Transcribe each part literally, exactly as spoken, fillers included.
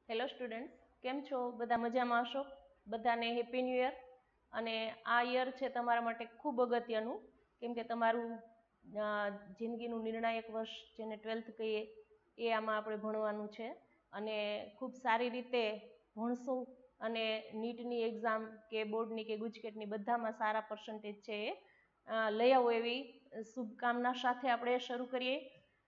Hello students, કેમ છો? બધા મજામાં હશો? બધાને હેપી ન્યૂ યર. અને આ યર છે તમારા માટે ખૂબ અગત્યનું, કેમ કે તમારું જિંદગીનું નિર્ણાયક વર્ષ જેને ટ્વેલ્થ કહીએ એ આમાં આપણે ભણવાનું છે. અને ખૂબ સારી રીતે ભણશો અને નીટની એક્ઝામ કે બોર્ડની કે ગુજકેટની બધામાં સારા પર્સન્ટેજ છે એ લઈ આવો એવી શુભકામના સાથે આપણે શરૂ કરીએ.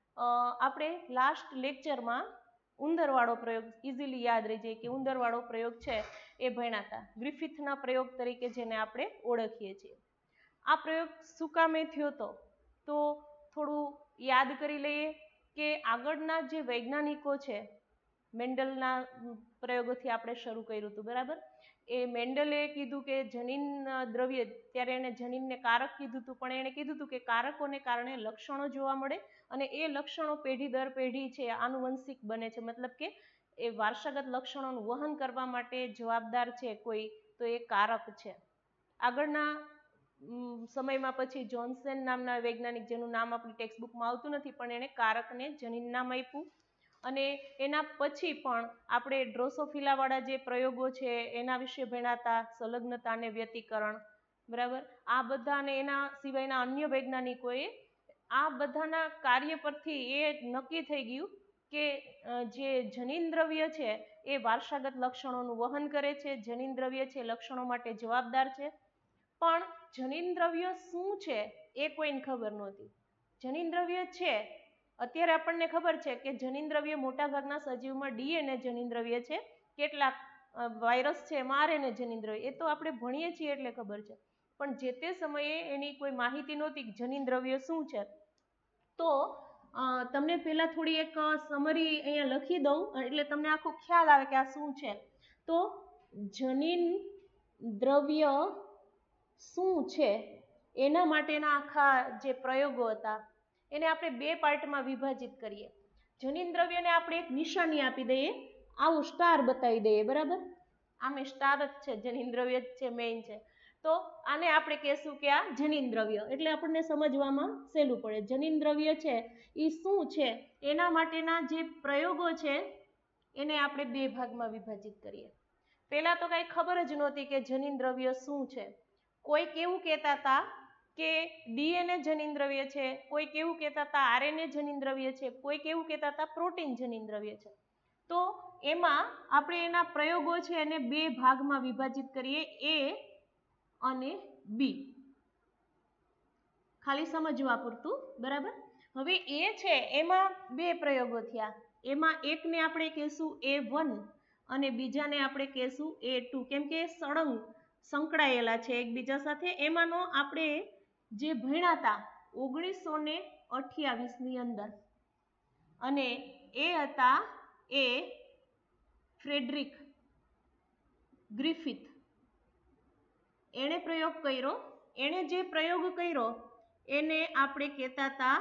આપણે લાસ્ટ લેક્ચરમાં ઉંદરવાળો પ્રયોગ ઇઝીલી યાદ રહી જાય કે ઉંદરવાળો પ્રયોગ છે એ ભણ્યા હતા, ગ્રિફિથના પ્રયોગ તરીકે જેને આપણે ઓળખીએ છીએ. આ પ્રયોગ શું કામે થયો હતો તો થોડું યાદ કરી લઈએ કે આગળના જે વૈજ્ઞાનિકો છે, મેન્ડલના પ્રયોગોથી આપણે શરૂ કર્યું હતું, બરાબર. એ મેન્ડલે કીધું કે જનીન દ્રવ્ય, ત્યારે એણે જનીનને કારક કીધું હતું, પણ એણે કીધું હતું કે કારકોને કારણે લક્ષણો જોવા મળે અને એ લક્ષણો પેઢી દર પેઢી છે આનુવંશિક બને છે, મતલબ કે એ વારસાગત લક્ષણોનું વહન કરવા માટે જવાબદાર છે કોઈ, તો એ કારક છે. આગળના સમયમાં પછી જોન્સન નામના વૈજ્ઞાનિક, જેનું નામ આપણી ટેક્સ્ટબુકમાં આવતું નથી, પણ એણે કારકને જનીન નામ આપ્યું. અને એના પછી પણ આપણે ડ્રોસોફિલાવાળા જે પ્રયોગો છે એના વિશે ભણ્યા, સંલગ્નતા અને વ્યતિકરણ, બરાબર. આ બધા અને એના સિવાયના અન્ય વૈજ્ઞાનિકોએ આ બધાના કાર્ય પરથી એ નક્કી થઈ ગયું કે જે જનીન દ્રવ્ય છે એ વારસાગત લક્ષણોનું વહન કરે છે, જનીન દ્રવ્ય છે લક્ષણો માટે જવાબદાર છે. પણ જનીન દ્રવ્ય શું છે એ કોઈને ખબર નહોતી. જનીન દ્રવ્ય છે, અત્યારે આપણને ખબર છે કે જનીન દ્રવ્ય મોટાભાગના સજીવમાં ડીએનએ જનીન દ્રવ્ય છે, કેટલાક વાયરસ છે એમાં આરએનએ જનીન દ્રવ્ય, એ તો આપણે ભણીએ છીએ એટલે ખબર છે. પણ જે તે સમયે એની કોઈ માહિતી નહોતી કે જનીન દ્રવ્ય શું છે. તો તમને પહેલા થોડી એક સમરી અહીંયા લખી દઉં એટલે તમને આખો ખ્યાલ આવે કે આ શું છે. તો જનીન દ્રવ્ય શું છે એના માટેના આખા જે પ્રયોગો હતા એને આપણે બે પાર્ટમાં વિભાજિત કરીએ. જનીન દ્રવ્યને આપણે એક નિશાની આપી દઈએ, આવું સ્ટાર બતાવી દઈએ, બરાબર. આમે સ્ટાર જ છે, જનીન દ્રવ્ય જ છે, મેઇન છે. તો આને આપણે કહેશું કે આ જનીન દ્રવ્ય, એટલે આપણને સમજવામાં સહેલું પડે. જનીન દ્રવ્ય છે એ શું છે એના માટેના જે પ્રયોગો છે એને આપણે બે ભાગમાં વિભાજિત કરીએ. પહેલા તો કાંઈ ખબર જ નહોતી કે જનીન દ્રવ્ય શું છે. કોઈક એવું કહેતા હતા કે ડીએનએ જનીન દ્રવ્ય છે, કોઈક એવું કહેતા હતા આરએનએ જનીન દ્રવ્ય છે, કોઈક એવું કહેતા હતા પ્રોટીન જનીન દ્રવ્ય છે. તો એમાં આપણે એના પ્રયોગો છે એને બે ભાગમાં વિભાજિત કરીએ, એ અને બી, ખાલી સમજવા પૂરતું, બરાબર. હવે એ છે એમાં બે પ્રયોગો થયા, એમાં એકને આપણે કહેશું એ વન અને બીજાને આપણે કહેશું એ ટુ, કેમ કે સળંગ સંકળાયેલા છે એકબીજા સાથે. એમાંનો આપણે જે ભણ્યા હતા ઓગણીસો ને અઠ્યાવીસ ની અંદર, અને એ હતા એ ફ્રેડરિક ગ્રિફિથ. એણે પ્રયોગ કર્યો. એણે જે પ્રયોગ કર્યો એને આપણે કહેતા હતા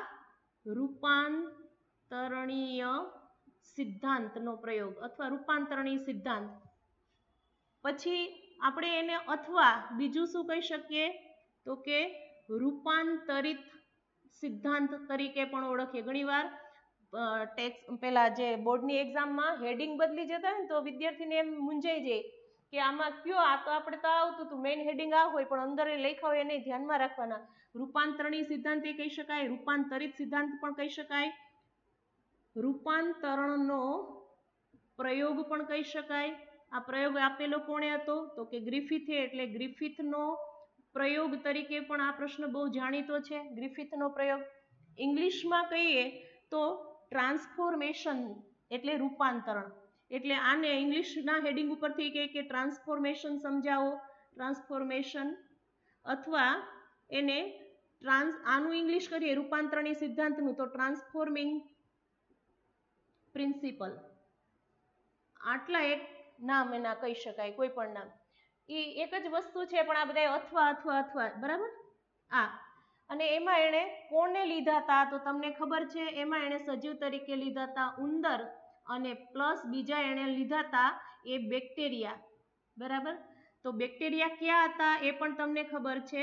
રૂપાંતરણીય સિદ્ધાંતનો પ્રયોગ અથવા રૂપાંતરણીય સિદ્ધાંત. પછી આપણે એને અથવા બીજું શું કહી શકીએ તો કે રૂપાંતરિત સિદ્ધાંત તરીકે પણ ઓળખીએ. ઘણીવાર ટેક્સ પેલા જે બોર્ડની એક્ઝામમાં હેડિંગ બદલી જતા હોય ને તો વિદ્યાર્થીને એમ મૂંઝાઈ જાય કે આમાં કયો, આ તો આપણે તો આવતું હતું મેઇન હેડિંગ આ હોય, પણ અંદર એ લખ્યા હોય એને ધ્યાનમાં રાખવાના. રૂપાંતરણીય સિદ્ધાંત એ કહી શકાય, રૂપાંતરિત સિદ્ધાંત પણ કહી શકાય, રૂપાંતરણનો પ્રયોગ પણ કહી શકાય. આ પ્રયોગ આપેલો કોણે હતો તો કે ગ્રિફિથે, એટલે ગ્રિફિથનો પ્રયોગ તરીકે પણ આ પ્રશ્ન બહુ જાણીતો છે, ગ્રિફિથનો પ્રયોગ. ઇંગ્લિશમાં કહીએ તો ટ્રાન્સફોર્મેશન એટલે રૂપાંતરણ, એટલે આને ઇંગ્લિશના હેડિંગ ઉપરથી કહે કે ટ્રાન્સફોર્મેશન સમજાવો, ટ્રાન્સફોર્મેશન, અથવા એને ટ્રાન્સ આનું ઇંગ્લિશ કરીએ રૂપાંતરણીય સિદ્ધાંતનું તો ટ્રાન્સફોર્મિંગ પ્રિન્સિપલ. આટલા એક નામ એના કહી શકાય, કોઈ પણ નામ, એ એક જ વસ્તુ છે, પણ આ બધા અથવા અથવા અથવા, બરાબર. આ અને એમાં એણે કોને લીધા હતા તો તમને ખબર છે, એમાં એણે સજીવ તરીકે લીધા હતા ઉંદર, અને પ્લસ બીજા એણે લીધા હતા એ બેક્ટેરિયા, બરાબર. તો બેક્ટેરિયા ક્યાં હતા એ પણ તમને ખબર છે,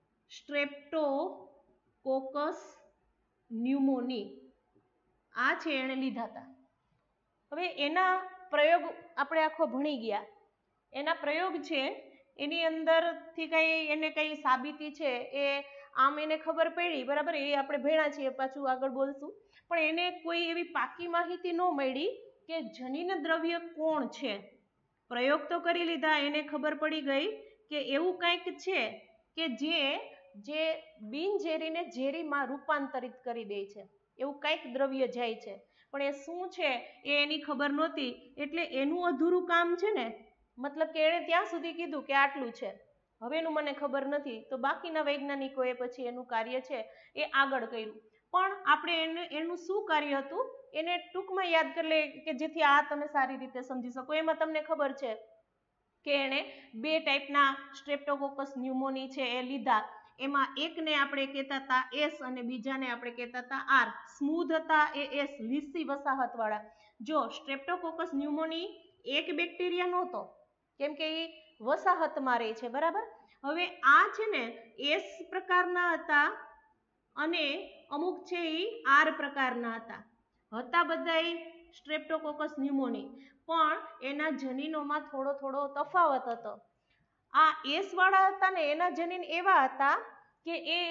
સ્ટ્રેપ્ટોકોકસ ન્યુમોની, આ છે એણે લીધા હતા. હવે એના પ્રયોગ આપણે આખો ભણી ગયા, એના પ્રયોગ છે એની અંદરથી કંઈ એને કંઈ સાબિતી છે એ આમ એને ખબર પડી, બરાબર, એ આપણે ભણ્યા છીએ, પાછું આગળ બોલશું, પણ એને કોઈ એવી પાકી માહિતી ન મળી કે જનીન દ્રવ્ય કોણ છે. પ્રયોગ તો કરી લીધા, એને ખબર પડી ગઈ કે એવું કંઈક છે કે જે જે બિનઝેરીને ઝેરીમાં રૂપાંતરિત કરી દે છે, એવું કંઈક દ્રવ્ય જાય છે, પણ એ શું છે એ એની ખબર નહોતી, એટલે એનું અધૂરું કામ છે ને, મતલબ કે એણે ત્યાં સુધી કીધું કે આટલું છે, હવેનું મને ખબર નથી, તો બાકીના વૈજ્ઞાનિકોએ પછી એનું કાર્ય છે એ આગળ કર્યું. પણ આપણે એને એનું શું કાર્ય હતું એને ટૂંકમાં યાદ કરી લે કે જેથી આ તમે સારી રીતે સમજી શકો. એમાં તમને ખબર છે કે એણે બે ટાઈપના સ્ટ્રેપ્ટોકોકસ ન્યુમોની છે એ લીધા, એમાં એકને આપણે કહેતા હતા એસ અને બીજાને આપણે કહેતા હતા આર. સ્મૂધ હતા એ એસ, લીસી વસાહતવાળા. જો સ્ટ્રેપ્ટોકોકસ ન્યુમોની એક બેક્ટેરિયા નહોતો, કેમ કે એ વસાહતમાં રહે છે, બરાબર. હવે આ છે ને એસ પ્રકારના હતા અને અમુક છે એ આર પ્રકારના હતા હતા બધાય સ્ટ્રેપ્ટોકોકસ ન્યુમોની, પણ એના જનીનોમાં થોડો થોડો તફાવત હતો. આ એસ વાળા હતા ને એના જનીન એવા હતા કે એ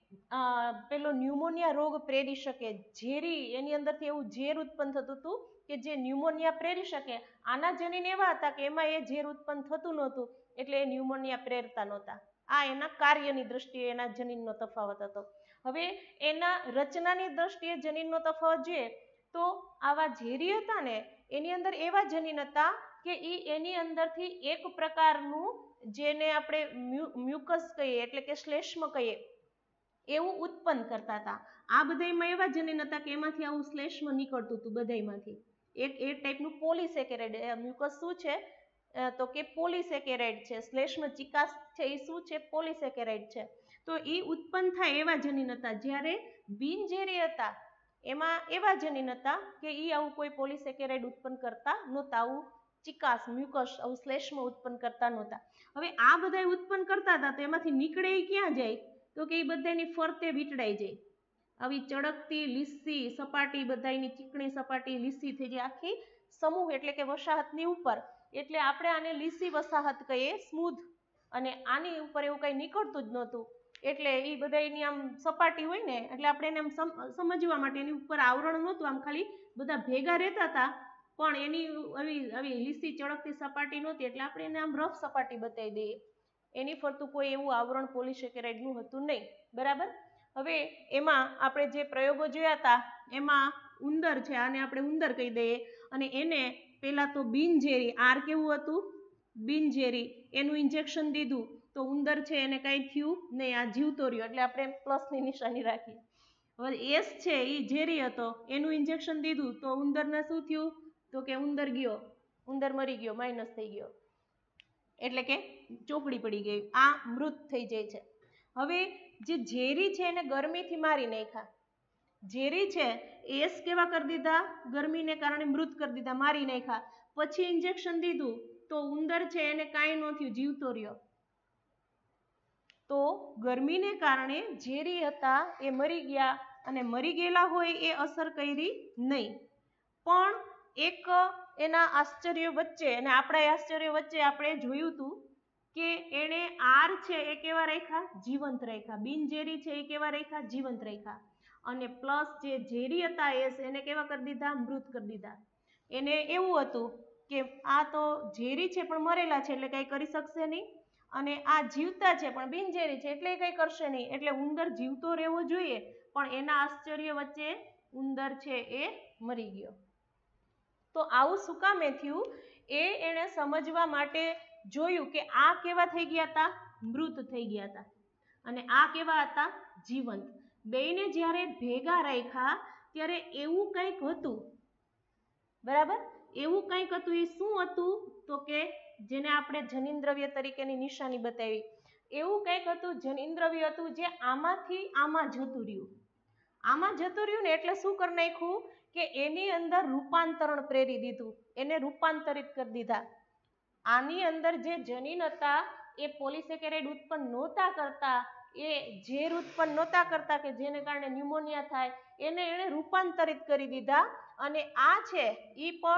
પેલો ન્યુમોનિયા રોગ પ્રેરી શકે, ઝેરી, એની અંદરથી એવું ઝેર ઉત્પન્ન થતું હતું કે જે ન્યુમોનિયા પ્રેરી શકે. આના જનીન એવા હતા કે એમાં એ ઝેર ઉત્પન્ન થતું નહોતું, એટલે એ ન્યુમોનિયા પ્રેરતા નહોતા. આ એના કાર્યની દ્રષ્ટિએ એના જનીનનો તફાવત હતો. હવે એના રચનાની દ્રષ્ટિએ જનીનનો તફાવત જોઈએ તો આવા ઝેરી હતા ને એની અંદર એવા જનીન હતા કે એ એની અંદરથી એક પ્રકારનું જેને આપણે મ્યુકસ કહીએ એટલે કે શ્લેષ્મ કહીએ એવું ઉત્પન્ન કરતા હતા. આ બધામાં એવા જનીન હતા કે એમાંથી આવું શ્લેષ્મ નીકળતું હતું બધામાંથી. એક એ ટાઈપનું પોલિસેકેરાઇડ. મ્યુકસ શું છે તો કે પોલિસેકેરાઇડ છે, શ્લેષ્મ ચિકાસ છે એ શું છે, પોલિસેકેરાઇડ છે. તો એ ઉત્પન્ન થાય એવા જનીન હતા. જ્યારે બિનઝેરી હતા એમાં એવા જનીન હતા કે એ આવું કોઈ પોલિસેકેરાઇડ ઉત્પન્ન કરતા નહોતા, આવું ચિકાસ, મ્યુકસ, આવું શ્લેષ્મ ઉત્પન્ન કરતા નહોતા. હવે આ બધા ઉત્પન્ન કરતા હતા તો એમાંથી નીકળે એ ક્યાં જાય તો કે એ બધાની ફરતે વીંટળાઈ જાય. આવી ચળકતી લીસી સપાટી, બધાની ચીકણી સપાટી લીસી થઈ જાય, આખી સમૂહ એટલે કે વસાહતની ઉપર. એટલે આપણે આને લીસી વસાહત કહીએ, સ્મૂધ, અને આની ઉપર એવું કંઈ નીકળતું જ નહોતું, એટલે એ બધાની આમ સપાટી હોય ને એટલે આપણે એને આમ સમજવા માટે એની ઉપર આવરણ નહોતું, આમ ખાલી બધા ભેગા રહેતા હતા, પણ એની આવી આવી લીસી ચળકતી સપાટી નહોતી, એટલે આપણે એને આમ રફ સપાટી બતાવી દઈએ. એની ફરતું કોઈ એવું આવરણ પોલિસેકેરાઇડનું હતું નહીં, બરાબર. હવે એમાં આપણે જે પ્રયોગો જોયા હતા એમાં ઉંદર છે, આને આપણે ઉંદર કહી દઈએ, અને એને પહેલાં તો બિનઝેરી, આર કેવું હતું, બિનઝેરી, એનું ઇન્જેક્શન દીધું તો ઉંદર છે એને કાંઈ થયું નહીં, આ જીવતો રહ્યો, એટલે આપણે પ્લસની નિશાની રાખીએ. હવે એસ છે એ ઝેરી હતો, એનું ઇન્જેક્શન દીધું તો ઉંદરને શું થયું તો કે ઉંદર ગયો, ઉંદર મરી ગયો, માઇનસ થઈ ગયો, એટલે કે ચોપડી પડી ગઈ, આ મૃત થઈ જાય છે. હવે જે ઝેરી છે એને ગરમીથી મારી નાખ્યા. ઝેરી છે એસ કેવા કરી દીધા, ગરમીને કારણે મૃત કરી દીધા, મારી નાખ્યા. પછી ઇન્જેક્શન દીધું તો ઉંદર છે એને કાંઈ ન થયું, જીવતો રહ્યો. તો ગરમીને કારણે ઝેરી હતા એ મરી ગયા, અને મરી ગયેલા હોય એ અસર કરી નહીં. પણ એક એના આશ્ચર્ય વચ્ચે અને આપણા આશ્ચર્ય વચ્ચે આપણે જોયું હતું કે એણે આર છે એ કેવા રાખ્યા, જીવંત રાખ્યા. બિનઝેરી છે એ કેવા રાખ્યા, જીવંત રાખ્યા. અને પ્લસ જે ઝેરી હતા એસ એને કેવા કરી દીધા, મૃત કરી દીધા. એને એવું હતું કે આ તો ઝેરી છે પણ મરેલા છે એટલે કંઈ કરી શકશે નહીં, અને આ જીવતા છે પણ બિનઝેરી છે એટલે કંઈ કરશે નહીં, એટલે ઉંદર જીવતો રહેવો જોઈએ, પણ એના આશ્ચર્ય વચ્ચે ઉંદર છે એ મરી ગયો. તો આવું શું કામે થયું એ એણે સમજવા માટે જોયું કે આ કેવા થઈ ગયા હતા, મૃત થઈ ગયા હતા, અને આ કેવા હતા, જીવંત. બેયને જ્યારે ભેગા રાખ્યા ત્યારે એવું કંઈક હતું, બરાબર, એવું કંઈક હતું. એ શું હતું તો કે જેને આપણે જનીન દ્રવ્ય તરીકેની નિશાની બતાવી, એવું કંઈક હતું, જનીન દ્રવ્ય હતું જે આમાંથી આમાં જતું રહ્યું. આમાં જતું રહ્યું ને એટલે શું કરી નાખ્યું કે એની અંદર રૂપાંતરણ પ્રેરી દીધું, એને રૂપાંતરિત કરી દીધા. આની અંદર જે જનીન હતા એ પોલિસેકેરાઇડ ઉત્પન્ન નહોતા કરતા, એ ઝેર ઉત્પન્ન નહોતા કરતા કે જેને કારણે ન્યુમોનિયા થાય, એને એણે રૂપાંતરિત કરી દીધા. અને આ છે એ પણ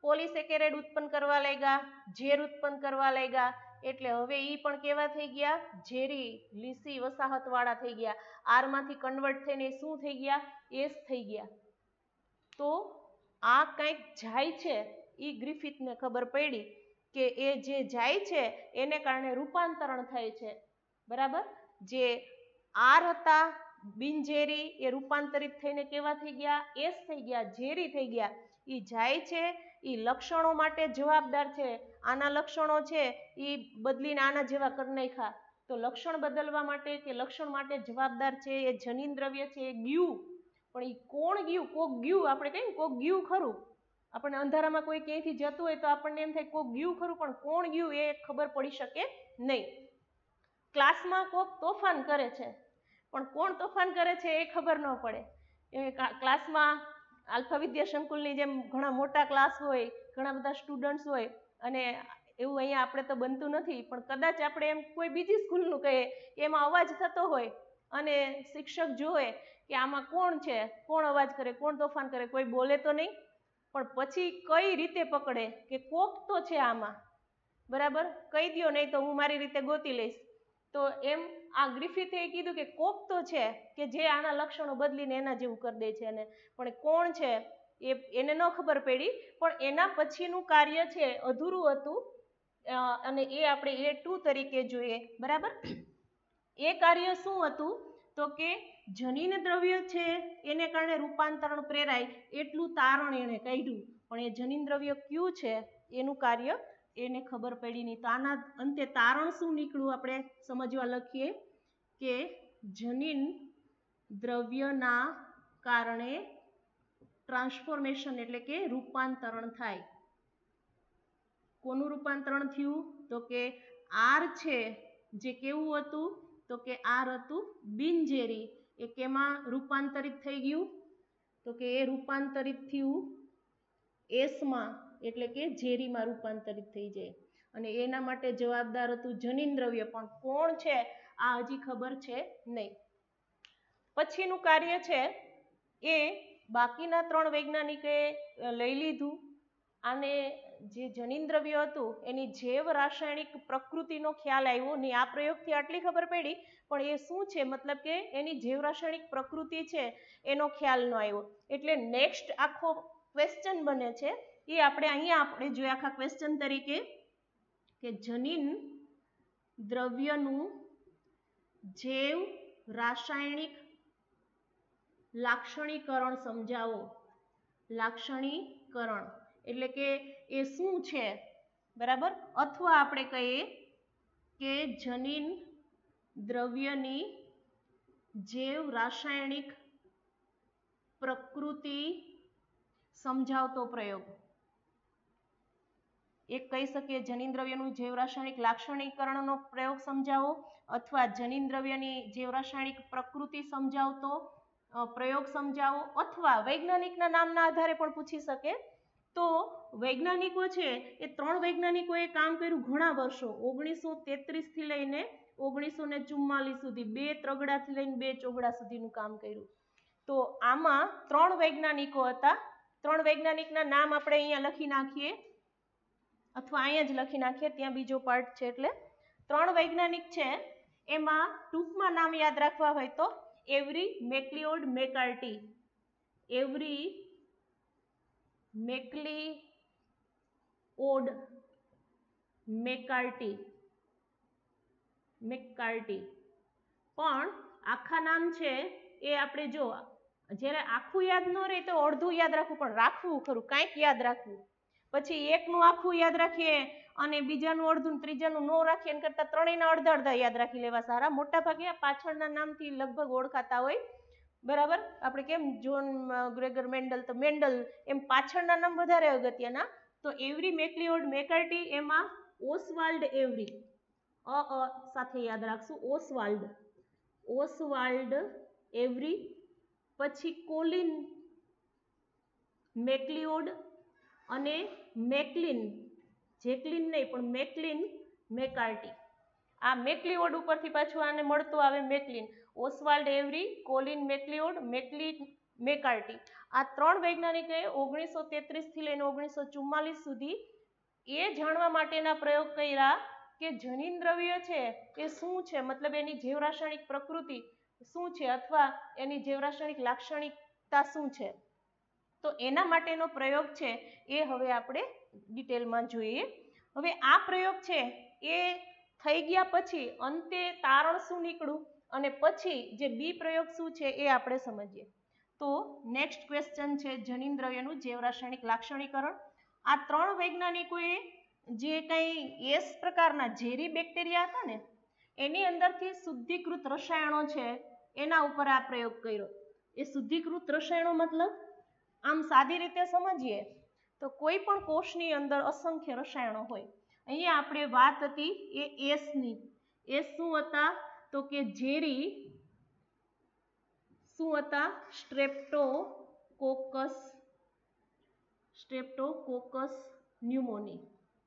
પોલિસેકેરાઇડ ઉત્પન્ન કરવા લાગ્યા, ઝેર ઉત્પન્ન કરવા લાગ્યા, એટલે હવે ઈ પણ કેવા થઈ ગયા? ઝેરી લીસી વસાહત વાળા થઈ ગયા. આર માંથી કન્વર્ટ થઈને શું થઈ ગયા? એસ થઈ ગયા. તો આ કંઈક જાય છે, ઈ ગ્રિફિથને ખબર પડી કે એ જે જાય છે એને કારણે રૂપાંતરણ થાય છે. બરાબર? જે આર હતા બિનઝેરી એ રૂપાંતરિત થઈને કેવા થઈ ગયા? એસ થઈ ગયા, ઝેરી થઈ ગયા. ઈ જાય છે, ઈ લક્ષણો માટે જવાબદાર છે. આના લક્ષણો છે ઈ બદલીને આના જેવા કરી નાખ્યા. તો લક્ષણ બદલવા માટે કે લક્ષણ માટે જવાબદાર છે એ જનીન દ્રવ્ય છે, એ ગયું. પણ એ કોણ ગયું? કોક ગયું. આપણે કહીએ ને કોક ગયું ખરું. આપણને અંધારામાં કોઈ ક્યાંયથી જતું હોય તો આપણને એમ થાય કોક ગયું ખરું, પણ કોણ ગયું એ ખબર પડી શકે નહીં. ક્લાસમાં કોક તોફાન કરે છે, પણ કોણ તોફાન કરે છે એ ખબર ન પડે. એ ક્લાસમાં આલ્ફા વિદ્યા સંકુલની જેમ ઘણા મોટા ક્લાસ હોય, ઘણા બધા સ્ટુડન્ટ્સ હોય, અને એવું અહીંયા આપણે તો બનતું નથી, પણ કદાચ આપણે એમ કોઈ બીજી સ્કૂલનું કહીએ એમાં અવાજ થતો હોય અને શિક્ષક જોવે કે આમાં કોણ છે, કોણ અવાજ કરે, કોણ તોફાન કરે, કોઈ બોલે તો નહીં, પણ પછી કઈ રીતે પકડે કે કોક તો છે આમાં. બરાબર? કહી દ્યો, નહીં તો હું મારી રીતે ગોતી લઈશ. તો એમ આ ગ્રિફિથે કીધું કે કોક તો છે કે જે આના લક્ષણો બદલીને એના જેવું કરી દે છે, અને પણ કોણ છે એ એને ન ખબર પડી. પણ એના પછીનું કાર્ય છે અધૂરું હતું, અને એ આપણે એ ટુ તરીકે જોઈએ. બરાબર? એ કાર્ય શું હતું? તો કે જનીન દ્રવ્ય છે એને કારણે રૂપાંતરણ પ્રેરાય એટલું તારણ એને કાઢ્યું, પણ એ જનીન દ્રવ્ય કયું છે એનું કાર્ય એને ખબર પડી નહીં. તો આના અંતે તારણ શું નીકળ્યું? આપણે સમજવા લખીએ કે જનીન દ્રવ્યના કારણે ટ્રાન્સફોર્મેશન એટલે કે રૂપાંતરણ થાય. કોનું રૂપાંતરણ થયું? તો કે આર છે જે કેવું હતું? તો કે આર હતું બિનઝેરી. એ કેમાં રૂપાંતરિત થઈ ગયું? તો કે એ રૂપાંતરિત થયું એસમાં, એટલે કે ઝેરીમાં રૂપાંતરિત થઈ જાય. અને એના માટે જવાબદાર હતું જનીન દ્રવ્ય, પણ કોણ છે આ હજી ખબર છે નહીં. પછીનું કાર્ય છે એ બાકીના ત્રણ વૈજ્ઞાનિકે લઈ લીધું. આને જે જનીન દ્રવ્ય હતું એની જૈવ રાસાયણિક પ્રકૃતિનો ખ્યાલ આવ્યો નહીં. આ પ્રયોગથી આટલી ખબર પડી, પણ એ શું છે? મતલબ કે એની જૈવ રાસાયણિક પ્રકૃતિ છે એનો ખ્યાલ ન આવ્યો. એટલે નેક્સ્ટ આખો ક્વેશ્ચન બને છે એ આપણે અહીંયા આપણે જોઈએ આખા ક્વેશ્ચન તરીકે કે જનીન દ્રવ્યનું જૈવ રાસાયણિક લાક્ષણિકરણ સમજાવો. લાક્ષણિકરણ એટલે કે એ શું છે? બરાબર? અથવા આપણે કહીએ કે જનીન દ્રવ્યની જૈવ રાસાયણિક પ્રકૃતિ સમજાવતો પ્રયોગ. એક કહી શકીએ જનીન દ્રવ્યનું જૈવ રાસાયણિક લાક્ષણિકરણનો પ્રયોગ સમજાવો, અથવા જનીન દ્રવ્યની જૈવ રાસાયણિક પ્રકૃતિ સમજાવતો પ્રયોગ સમજાવો, અથવા વૈજ્ઞાનિકના નામના આધારે પણ પૂછી શકે. તો વૈજ્ઞાનિકો છે એ ત્રણ વૈજ્ઞાનિકોએ કામ કર્યું ઘણા વર્ષો, ઓગણીસો તેત્રીસ થી લઈને ઓગણીસો ને ચુમ્માલીસ સુધી, બે ત્રગડાથી લઈને બે ચોગડા સુધીનું કામ કર્યું. તો આમાં ત્રણ વૈજ્ઞાનિકો હતા. ત્રણ વૈજ્ઞાનિકના નામ આપણે અહીંયા લખી નાખીએ, અથવા અહીંયા જ લખી નાખીએ, ત્યાં બીજો પાર્ટ છે. એટલે ત્રણ વૈજ્ઞાનિક છે, એમાં ટૂંકમાં નામ યાદ રાખવા હોય તો એવરી મેકલિઓડ મેકાર્ટી. એવરી મેકલિઓડ મેકાર્ટી મેકાર્ટી પણ આખા નામ છે એ આપણે જો જ્યારે આખું યાદ ન રહે તો અડધું યાદ રાખવું, પણ રાખવું ખરું, કાંઈક યાદ રાખવું. પછી એકનું આખું યાદ રાખીએ અને બીજાનું અડધું, ત્રીજાનું ન રાખીએ, એના કરતાં ત્રણેયના અડધા અડધા યાદ રાખી લેવા સારા. મોટા ભાગે પાછળના નામથી લગભગ ઓળખાતા હોય. બરાબર? આપણે કેમ જોન ગ્રેગર મેન્ડલ તો મેન્ડલ, એમ પાછળના નામ વધારે અગત્યના. તો એવરી મેકલિઓડ મેકાર્ટી, એમાં ઓસવાલ્ડ એવરી, અ અ સાથે યાદ રાખશું, ઓસવાલ્ડ ઓસવાલ્ડ એવરી. પછી કોલિન મેકલિઓડ અને મેકલિન, જેકલિન નહીં પણ મેકલિન મેકાર્ટી. આ મેકલિઓડ ઉપરથી પાછું આને મળતું આવે Maclyn. Oswald Avery, Colin MacLeod, Maclyn McCarty, આ ત્રણ વૈજ્ઞાનિકોએ ઓગણીસો તેત્રીસ થી લઈને ઓગણીસો ચુમ્માલીસ સુધી એ જાણવા માટેના પ્રયોગ કર્યા કે જનીન દ્રવ્ય છે એ શું છે, મતલબ એની જૈવરાસાયણિક પ્રકૃતિ શું છે અથવા એની જૈવરાસાયણિક લાક્ષણિકતા શું છે. તો એના માટેનો પ્રયોગ છે એ હવે આપણે ડિટેલમાં જોઈએ. હવે આ પ્રયોગ છે એ થઈ ગયા પછી અંતે તારણ શું નીકળ્યું અને પછી જે બી પ્રયોગ શું છે એ આપણે સમજીએ. તો નેક્સ્ટ ક્વેશ્ચન છે જનીન દ્રવ્યનું જૈવરાસાયણિક લાક્ષણિકરણ. આ ત્રણ વૈજ્ઞાનિકોએ જે કંઈ એસ પ્રકારના ઝેરી બેક્ટેરિયા હતા ને એની અંદરથી શુદ્ધિકૃત રસાયણો છે એના ઉપર આ પ્રયોગ કર્યો. એ શુદ્ધિકૃત રસાયણો મતલબ આમ સાદી રીતે સમજીએ તો કોઈ પણ કોષની અંદર અસંખ્ય રસાયણો હોય. અહીંયા આપણે વાત હતી એ એસની. એસ શું હતા તો કે ઝેરી શું હતા સ્ટ્રેપ્ટોકોકસ સ્ટ્રેપ્ટોકોકસ ન્યુમોની,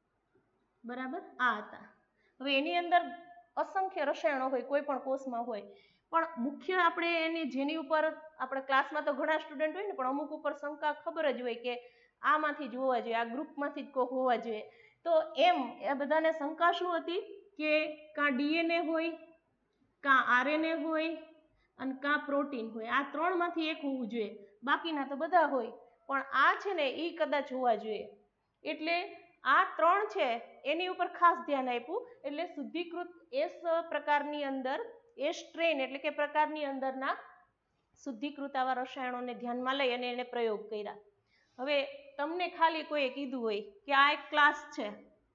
બરાબર આ હતા. હવે એની અંદર અસંખ્ય રસાયણો હોય, કોઈ પણ કોષમાં હોય, પણ મુખ્ય આપણે એની જેની ઉપર આપણે ક્લાસમાં તો ઘણા સ્ટુડન્ટ હોય ને પણ અમુક ઉપર શંકા ખબર જ હોય કે આમાંથી જ હોવા જોઈએ, આ ગ્રુપમાંથી જ કોઈ હોવા જોઈએ. તો એમ એ બધાને શંકા શું હતી કે કાં ડીએનએ હોય, કાં આરએનએ હોય અને કાં પ્રોટીન હોય, આ ત્રણમાંથી એક હોવું જોઈએ, બાકીના તો બધા હોય પણ આ છે ને એ કદાચ હોવા જોઈએ. એટલે આ ત્રણ છે એની ઉપર ખાસ ધ્યાન આપ્યું. એટલે શુદ્ધિકૃત એસ પ્રકારની અંદર એ સ્ટ્રેન એટલે કે પ્રકારની અંદરના શુદ્ધિકૃત આવા રસાયણોને ધ્યાનમાં લઈ અને એને પ્રયોગ કર્યા. હવે તમને ખાલી કોઈએ કીધું હોય કે આ એક ક્લાસ છે,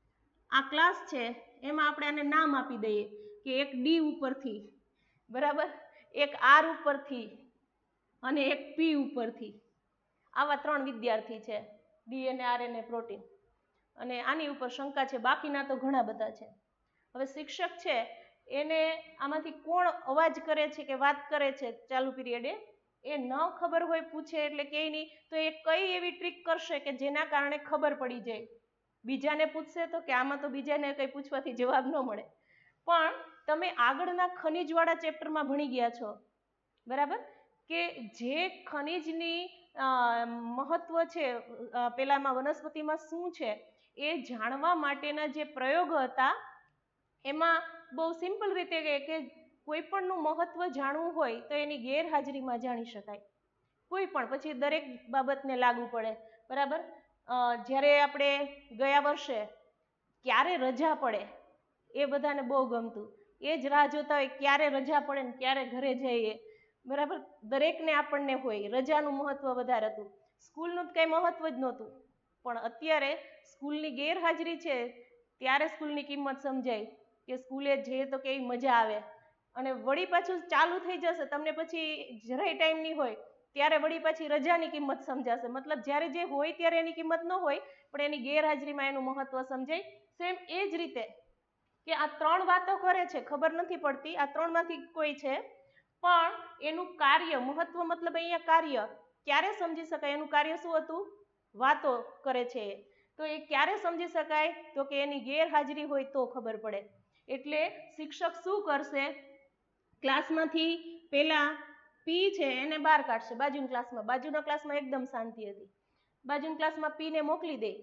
આ ક્લાસ છે એમાં આપણે આને નામ આપી દઈએ કે એક ડી ઉપરથી, બરાબર, એક આર ઉપરથી અને એક પી ઉપરથી, આવા ત્રણ વિદ્યાર્થી છે, ડીએનએ આરએનએ પ્રોટીન, અને આની ઉપર શંકા છે, બાકીના તો ઘણા બધા છે. હવે શિક્ષક છે એને આમાંથી કોણ અવાજ કરે છે કે વાત કરે છે ચાલુ પીરિયડે એ ન ખબર હોય પૂછે એટલે કે નહીં તો એ કઈ એવી ટ્રીક કરશે કે જેના કારણે ખબર પડી જાય. બીજાને પૂછશે તો કે આમાં તો બીજાને કંઈ પૂછવાથી જવાબ ન મળે. પણ તમે આગળના ખનિજવાળા ચેપ્ટરમાં ભણી ગયા છો, બરાબર, કે જે ખનિજની મહત્વ છે પેલામાં વનસ્પતિમાં શું છે એ જાણવા માટેના જે પ્રયોગો હતા એમાં બહુ સિમ્પલ રીતે કહે કે કોઈ પણનું મહત્વ જાણવું હોય તો એની ગેરહાજરીમાં જાણી શકાય. કોઈ પણ પછી દરેક બાબતને લાગુ પડે, બરાબર. જ્યારે આપણે ગયા વર્ષે ક્યારે રજા પડે એ બધાને બહુ ગમતું, એ જ રાહ જોતા હોય ક્યારે રજા પડે ને ક્યારે ઘરે જઈએ, બરાબર. દરેકને આપણને હોય રજાનું મહત્વ વધારે હતું, સ્કૂલનું કંઈ મહત્વ જ નહોતું. પણ અત્યારે સ્કૂલની ગેરહાજરી છે ત્યારે સ્કૂલની કિંમત સમજાય કે સ્કૂલે જઈએ તો કેવી મજા આવે. અને વળી પાછું ચાલુ થઈ જશે તમને પછી જરાય ટાઈમ નહીં હોય ત્યારે વળી પાછી રજાની કિંમત સમજાશે. મતલબ જ્યારે જે હોય ત્યારે એની કિંમત ન હોય પણ એની ગેરહાજરીમાં એનું મહત્વ સમજાય. સેમ એ જ રીતે કે આ ત્રણ વાતો કરે છે, ખબર નથી પડતી આ ત્રણમાંથી કોઈ છે પણ એનું કાર્ય મહત્વ મતલબ અહીંયા કાર્ય ક્યારે સમજી શકાય, એનું કાર્ય શું હતું, વાતો કરે છે. તો એ ક્યારે સમજી શકાય તો કે એની ગેરહાજરી હોય તો ખબર પડે. એટલે શિક્ષક શું કરશે, ક્લાસમાંથી પેલા પી છે એને બહાર કાઢશે બાજુના ક્લાસમાં, બાજુના ક્લાસમાં એકદમ શાંતિ હતી, બાજુના ક્લાસમાં પી ને મોકલી દે.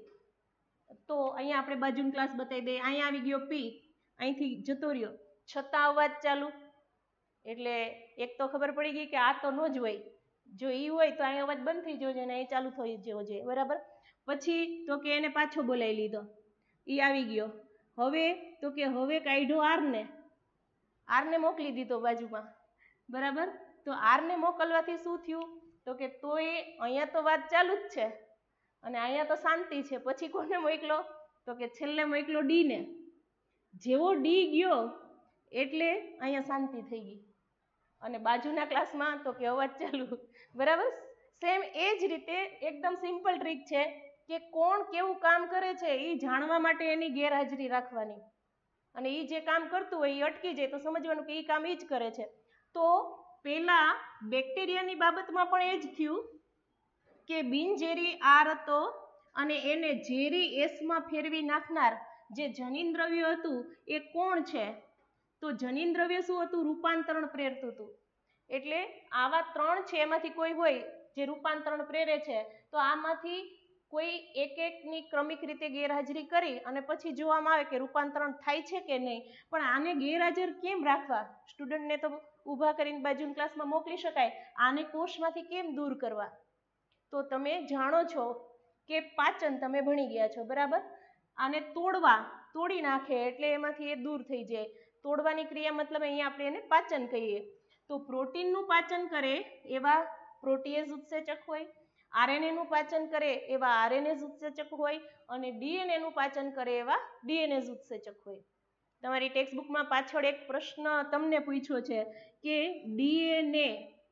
તો અહીંયા આપણે બાજુનો ક્લાસ બતાવી દઈએ, અહીંયા આવી ગયો પી, અહીંથી જતો રહ્યો, છતાં અવાજ ચાલુ. એટલે એક તો ખબર પડી ગઈ કે આ તો ન જ હોય, જો એ હોય તો અહીં અવાજ બંધ થઈ જવો જોઈએ અને અહીં ચાલુ થઈ જવો જોઈએ, બરાબર. પછી તો કે એને પાછો બોલાવી લીધો, એ આવી ગયો. હવે તો કે હવે કાઢ્યો આરને, આરને મોકલી દીધો બાજુમાં, બરાબર. તો આરને મોકલવાથી શું થયું તો કે તો એ અહીંયા તો વાત ચાલુ જ છે અને અહીંયા તો શાંતિ છે. પછી કોને મોકલો તો કે છેલ્લે મોકલો ડીને. જેવો ડી ગયો એટલે અહીંયા શાંતિ થઈ ગઈ અને બાજુના ક્લાસમાં તો કે અવાજ ચાલુ, બરાબર. સેમ એ જ રીતે એકદમ સિમ્પલ ટ્રીક છે કે કોણ કેવું કામ કરે છે એ જાણવા માટે એની ગેરહાજરી રાખવાની અને એ જે કામ કરતું હોય એ અટકી જાય તો સમજવાનું કે એ કામ એ જ કરે છે. તો પેલા બેક્ટેરિયાની બાબતમાં પણ એ જ થયું કે બિનઝેરી આર હતો અને એને ઝેરી એસમાં ફેરવી નાખનાર જે જનીન દ્રવ્ય હતું એ કોણ છે તો જનીન દ્રવ્ય શું હતું, રૂપાંતરણ પ્રેરતું હતું. એટલે આવા ત્રણ છે એમાંથી કોઈ હોય જે રૂપાંતરણ પ્રેરે છે, તો આમાંથી કોઈ એક એકની ક્રમિક રીતે ગેરહાજરી કરી અને પછી જોવામાં આવે કે રૂપાંતરણ થાય છે કે નહીં. પણ આને ગેરહાજર કેમ રાખવા? સ્ટુડન્ટને તો ઊભા કરીને બાજુના ક્લાસમાં મોકલી શકાય, આને કોષમાંથી કેમ દૂર કરવા? તો તમે જાણો છો કે પાચન તમે ભણી ગયા છો, બરાબર? આને તોડવા, તોડી નાખે એટલે એમાંથી એ દૂર થઈ જાય. તોડવાની ક્રિયા મતલબ અહીંયા આપણે એને પાચન કહીએ. તો પ્રોટીનનું પાચન કરે એવા પ્રોટીએઝ ઉત્સેચક હોય, આરએનએનું પાચન કરે એવા આરએનએઝ ઉત્સેચક હોય, અને ડીએનએનું પાચન કરે એવા ડીએનએઝ ઉત્સેચક હોય. તમારી ટેક્સ્ટબુકમાં પાછળ એક પ્રશ્ન તમને પૂછ્યો છે કે ડીએનએ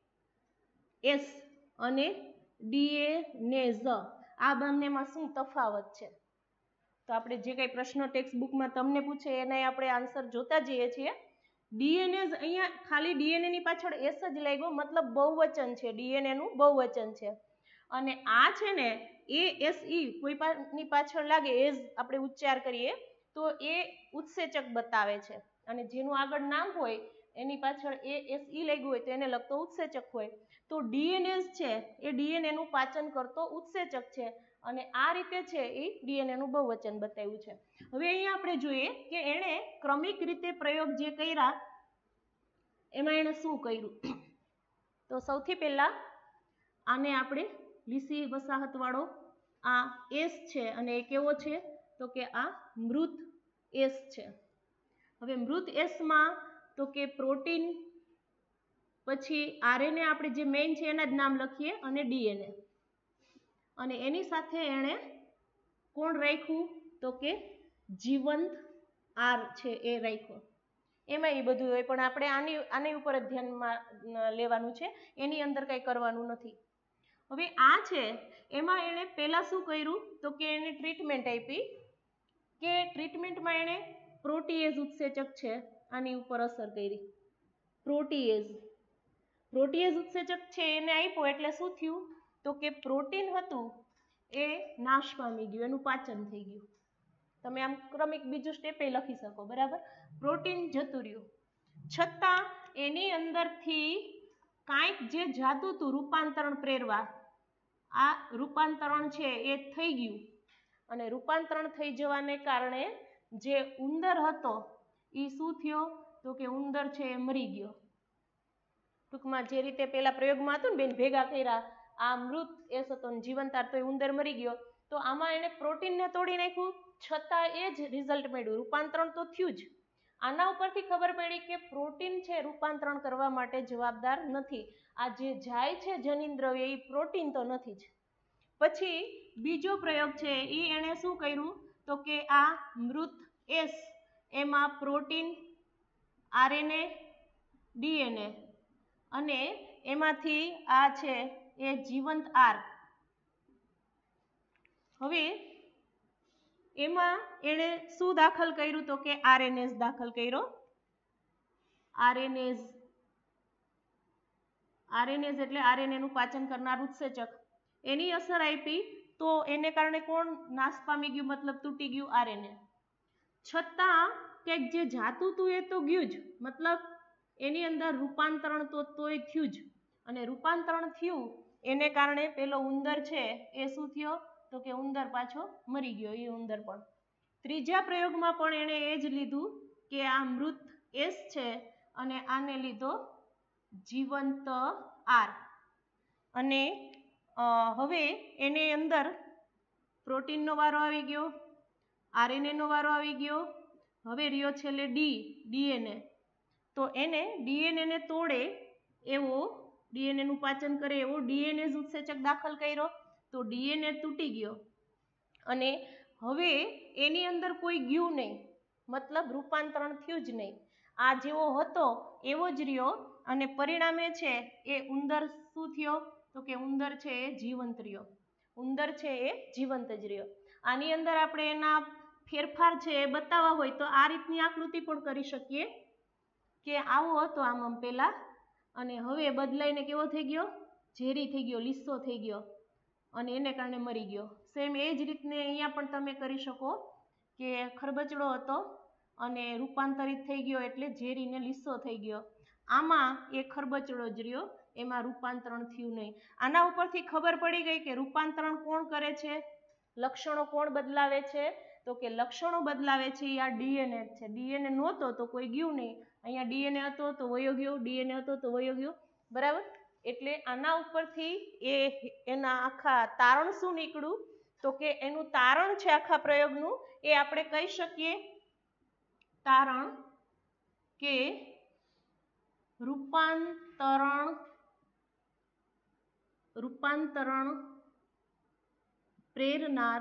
એસ અને ડીએનએઝ આ બંનેમાં શું તફાવત છે? તો આપણે જે કંઈ પ્રશ્નો ટેક્સ્ટબુકમાં તમને પૂછે એના આપણે આન્સર જોતા જઈએ છીએ. ડીએનએઝ અહીંયા ખાલી ડીએનએની પાછળ એસ જ લાગ્યો, મતલબ બહુવચન છે, ડીએનએનું બહુવચન છે. અને આ છે ને એ એસ ઈ કોઈની પાછળ લાગે, એઝ આપણે ઉચ્ચાર કરીએ તો એ ઉત્સેચક બતાવે છે, અને જેનું આગળ નામ હોય એની પાછળ એ એસ ઈ લાગ્યું હોય તો એને લગતો ઉત્સેચક હોય. તો ડીએનએઝ છે એ ડીએનએનું પાચન કરતો ઉત્સેચક છે, અને આ રીતે છે એ ડીએનએનું બહુવચન બતાવ્યું છે. હવે અહીંયા આપણે જોઈએ કે એણે ક્રમિક રીતે પ્રયોગ જે કર્યા એમાં એણે શું કર્યું. તો સૌથી પહેલા આને આપણે લીસી વસાહતવાળો આ એસ છે, અને એ કેવો છે તો કે આ મૃત એસ છે. હવે મૃત એસમાં તો કે પ્રોટીન, પછી આરએનએ આપણે જે મેઇન છે એના જ નામ લખીએ, અને ડીએનએ, અને એની સાથે એણે કોણ રાખ્યું તો કે જીવંત આર છે એ રાખ્યો. એમાં એ બધું હોય, પણ આપણે આની આની ઉપર જ ધ્યાનમાં લેવાનું છે, એની અંદર કંઈ કરવાનું નથી. હવે આ છે એમાં એણે પહેલાં શું કર્યું તો કે એને ટ્રીટમેન્ટ આપી, કે ટ્રીટમેન્ટમાં એણે પ્રોટીએઝ ઉત્સેચક છે આની ઉપર અસર કરી. પ્રોટીએઝ પ્રોટીએઝ ઉત્સેચક છે એને આપ્યો એટલે શું થયું તો કે પ્રોટીન હતું એ નાશ પામી ગયું, એનું પાચન થઈ ગયું. તમે આમ ક્રમિક બીજું સ્ટેપે લખી શકો, બરાબર? પ્રોટીન જતું રહ્યું, છતાં એની અંદરથી કાંઈક જે જાતું હતું રૂપાંતરણ પ્રેરવા, આ રૂપાંતરણ છે એ થઈ ગયું, અને રૂપાંતરણ થઈ જવાને કારણે જે ઉંદર હતો એ શું થયો તો કે ઉંદર છે એ મરી ગયો. ટૂંકમાં જે રીતે પેલા પ્રયોગમાં હતું ને બેન ભેગા કર્યા, આ મૃત એસ હતો ને જીવંતાર, તો એ ઉંદર મરી ગયો. તો આમાં એને પ્રોટીનને તોડી નાખ્યું, છતાં એ જ રિઝલ્ટ મળ્યું, રૂપાંતરણ તો થયું જ. આના ઉપરથી ખબર પડી કે પ્રોટીન છે રૂપાંતરણ કરવા માટે જવાબદાર નથી. આ જે જાય છે જનીન દ્રવ્ય એ પ્રોટીન તો નથી જ. પછી બીજો પ્રયોગ છે એ એણે શું કર્યું તો કે આ મૃત એસ એમાં પ્રોટીન, આરએનએ, ડીએનએ, અને એમાંથી આ છે એ જીવંત આર. હવે એમાં એણે શું દાખલ કર્યું તો કે આરએનએઝ દાખલ કર્યો. આરએનએઝ આરએનએઝ એટલે આરએનએનું પાચન કરનાર ઉત્સેચક. એની અસર આપી તો એને કારણે કોણ નાશ પામી ગયું, મતલબ તૂટી ગયું આરએનએ. છતાં કંઈક જે જાતું હતું એ તો ગયું જ, મતલબ એની અંદર રૂપાંતરણ તો તોય થયું જ, અને રૂપાંતરણ થયું એને કારણે પેલો ઉંદર છે એ શું થયો તો કે ઉંદર પાછો મરી ગયો, એ ઉંદર પણ. ત્રીજા પ્રયોગમાં પણ એણે એ જ લીધું કે આ મૃત એસ છે અને આને લીધો જીવંત આર, અને હવે એને અંદર પ્રોટીનનો વારો આવી ગયો, આરએનએનો વારો આવી ગયો, હવે રહ્યો છેલ્લે ડી ડીએનએ. તો એને ડીએનએને તોડે એવો, ડીએનએનું પાચન કરે એવો ડીએનએઝ ઉત્સેચક દાખલ કર્યો, તો ડીએનએ તૂટી ગયો, અને હવે એની અંદર કોઈ ગયું નહીં, મતલબ રૂપાંતરણ થયું જ નહીં. આ જેવો હતો એવો જ રહ્યો, અને પરિણામે છે એ ઉંદર શું થયો તો કે ઉંદર છે એ જીવંત રહ્યો, ઉંદર છે એ જીવંત જ રહ્યો. આની અંદર આપણે એના ફેરફાર છે એ બતાવવા હોય તો આ રીતની આકૃતિ પણ કરી શકીએ કે આવો હતો આમ આમ પહેલા, અને હવે બદલાઈને કેવો થઈ ગયો, ઝેરી થઈ ગયો, લીસો થઈ ગયો, અને એને કારણે મરી ગયો. સેમ એ જ રીતને અહીંયા પણ તમે કરી શકો કે ખરબચડો હતો અને રૂપાંતરિત થઈ ગયો એટલે ઝેરીને લીસો થઈ ગયો. આમાં એ ખરબચડો જ રહ્યો, એમાં રૂપાંતરણ થયું નહીં. આના ઉપરથી ખબર પડી ગઈ કે રૂપાંતરણ કોણ કરે છે, લક્ષણો કોણ બદલાવે છે, તો કે લક્ષણો બદલાવે છે એ આ ડીએનએ છે. ડીએનએ નહોતો તો કોઈ ગયું નહીં, અહીંયા ડીએનએ હતો તો વયો ગયો, ડીએનએ હતો તો વયો ગયો, બરાબર. એટલે આના ઉપરથી એ એના આખા તારણ શું નીકળ્યું, તો કે એનું તારણ છે આખા પ્રયોગનું એ આપણે કહી શકીએ તારણ કે રૂપાંતરણ રૂપાંતરણ પ્રેરનાર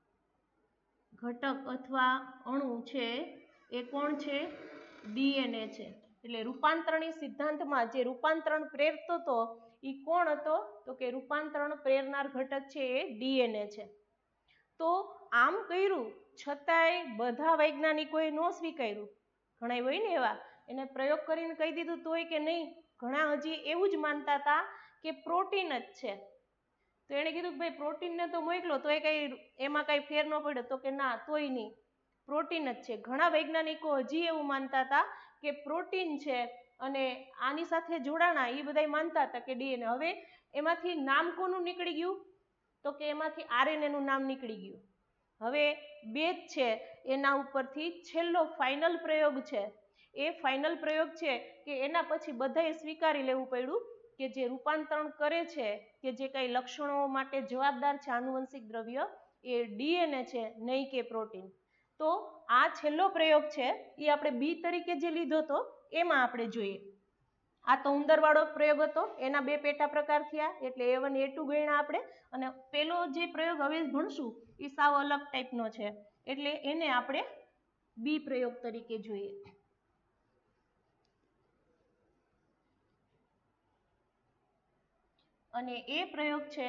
ઘટક અથવા અણુ છે એ કોણ છે, ડીએનએ છે. એટલે રૂપાંતરણી સિદ્ધાંતમાં જે રૂપાંતરણ પ્રેરતો હતો એ કોણ હતો, તો કે રૂપાંતરણ પ્રેરનાર ઘટક છે એ ડીએનએ છે. તો આમ કર્યું છતાંય બધા વૈજ્ઞાનિકોએ ન સ્વીકાર્યું. ઘણા હોય ને એવા, એને પ્રયોગ કરીને કહી દીધું તોય કે નહીં, ઘણા હજી એવું જ માનતા હતા કે પ્રોટીન જ છે. તો એણે કીધું કે ભાઈ પ્રોટીનને તો મોકલો તોય કંઈ એમાં કંઈ ફેર ન પડ્યો, તો કે ના તોય નહીં, પ્રોટીન જ છે. ઘણા વૈજ્ઞાનિકો હજી એવું માનતા હતા કે પ્રોટીન છે અને આની સાથે જોડાણા એ બધા માનતા હતા કે ડીએનએ. હવે એમાંથી નામ કોનું નીકળી ગયું, તો કે એમાંથી આરએનએનું નામ નીકળી ગયું. હવે બે જ છે, એના ઉપરથી છેલ્લો ફાઇનલ પ્રયોગ છે. એ ફાઇનલ પ્રયોગ છે કે એના પછી બધાએ સ્વીકારી લેવું પડ્યું કે જે રૂપાંતરણ કરે છે, કે જે કંઈ લક્ષણો માટે જવાબદાર છે આનુવંશિક દ્રવ્ય, એ ડીએનએ છે, નહીં કે પ્રોટીન. તો આ છેલ્લો પ્રયોગ છે એ આપણે બી તરીકે જે લીધો હતો એમાં આપણે જોઈએ. આ તો ઉંદરવાળો પ્રયોગ હતો, એના બે પેટા પ્રકાર થયા, એટલે એ વન એ ટુ ગણ્યા આપણે. અને પેલો જે પ્રયોગ હવે ભણશું એ સાવ અલગ ટાઈપનો છે, એટલે એને આપણે બી પ્રયોગ તરીકે જોઈએ. અને એ પ્રયોગ છે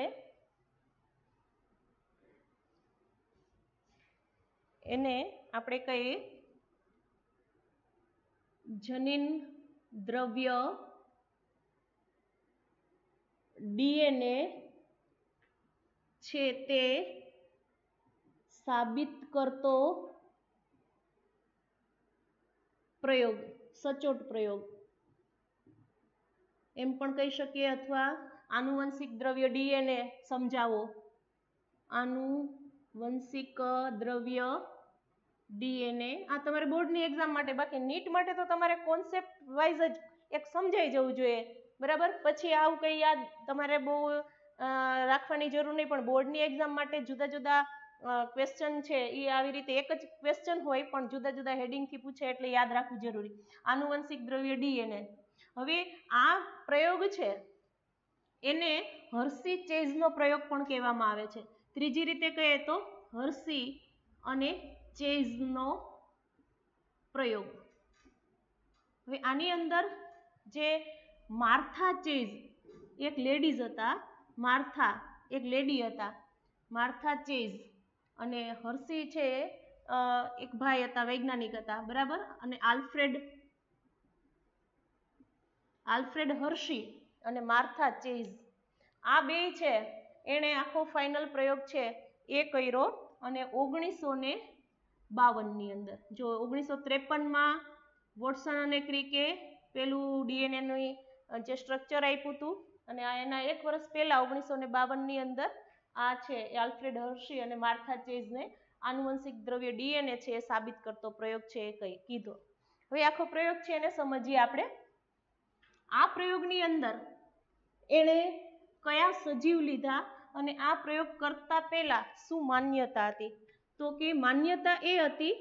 એને આપણે કહીએ જનીન દ્રવ્ય ડીએનએ છે તે સાબિત કરતો પ્રયોગ, સચોટ પ્રયોગ એમ પણ કહી શકીએ. અથવા આનુવંશિક દ્રવ્ય ડીએનએ સમજાવો, આનુવંશિક દ્રવ્ય ડીએનએ. આ તમારે બોર્ડની એક્ઝામ માટે, બાકી નીટ માટે તો તમારે કોન્સેપ્ટ વાઇઝ જ એક સમજાઈ જવું જોઈએ, બરાબર. પછી આવું કંઈ યાદ તમારે બહુ રાખવાની જરૂર નહીં, પણ બોર્ડની એક્ઝામ માટે જુદા જુદા ક્વેશ્ચન છે એ આવી રીતે એક જ ક્વેશ્ચન હોય પણ જુદા જુદા હેડિંગથી પૂછે, એટલે યાદ રાખવું જરૂરી. આનુવંશિક દ્રવ્ય ડીએનએ. હવે આ પ્રયોગ છે એને હર્સી ચેઝનો પ્રયોગ પણ કહેવામાં આવે છે. ત્રીજી રીતે કહીએ તો હર્સી અને ચેઝનો પ્રયોગ. હવે આની અંદર જે માર્થા ચેઝ એક લેડીઝ હતા, માર્થા એક લેડી હતા, માર્થા ચેઝ, અને હર્સી છે એક ભાઈ હતા, વૈજ્ઞાનિક હતા, બરાબર. અને આલ્ફ્રેડ આલ્ફ્રેડ હર્શી અને માર્થા ચેઝ, આ બે છે એણે આખો ફાઇનલ પ્રયોગ છે એ કર્યો. અને ઓગણીસો ને બાવનની અંદર, જો ઓગણીસો ત્રેપનમાં વોટસન અને ક્રિકે પેલું ડીએનએનું જે સ્ટ્રક્ચર આપ્યું હતું, અને એના એક વર્ષ પહેલા ઓગણીસો ને બાવનની અંદર આ છે આલ્ફ્રેડ હર્શી અને માર્થા ચેઝને આનુવંશિક દ્રવ્ય ડીએનએ છે એ સાબિત કરતો પ્રયોગ છે એ કઈ કીધો. હવે આખો પ્રયોગ છે એને સમજીએ આપણે. આ પ્રયોગની અંદર એણે કયા સજીવ લીધા અને આ પ્રયોગ કરતા પહેલા શું માન્યતા હતી, તો કે માન્યતા એ હતી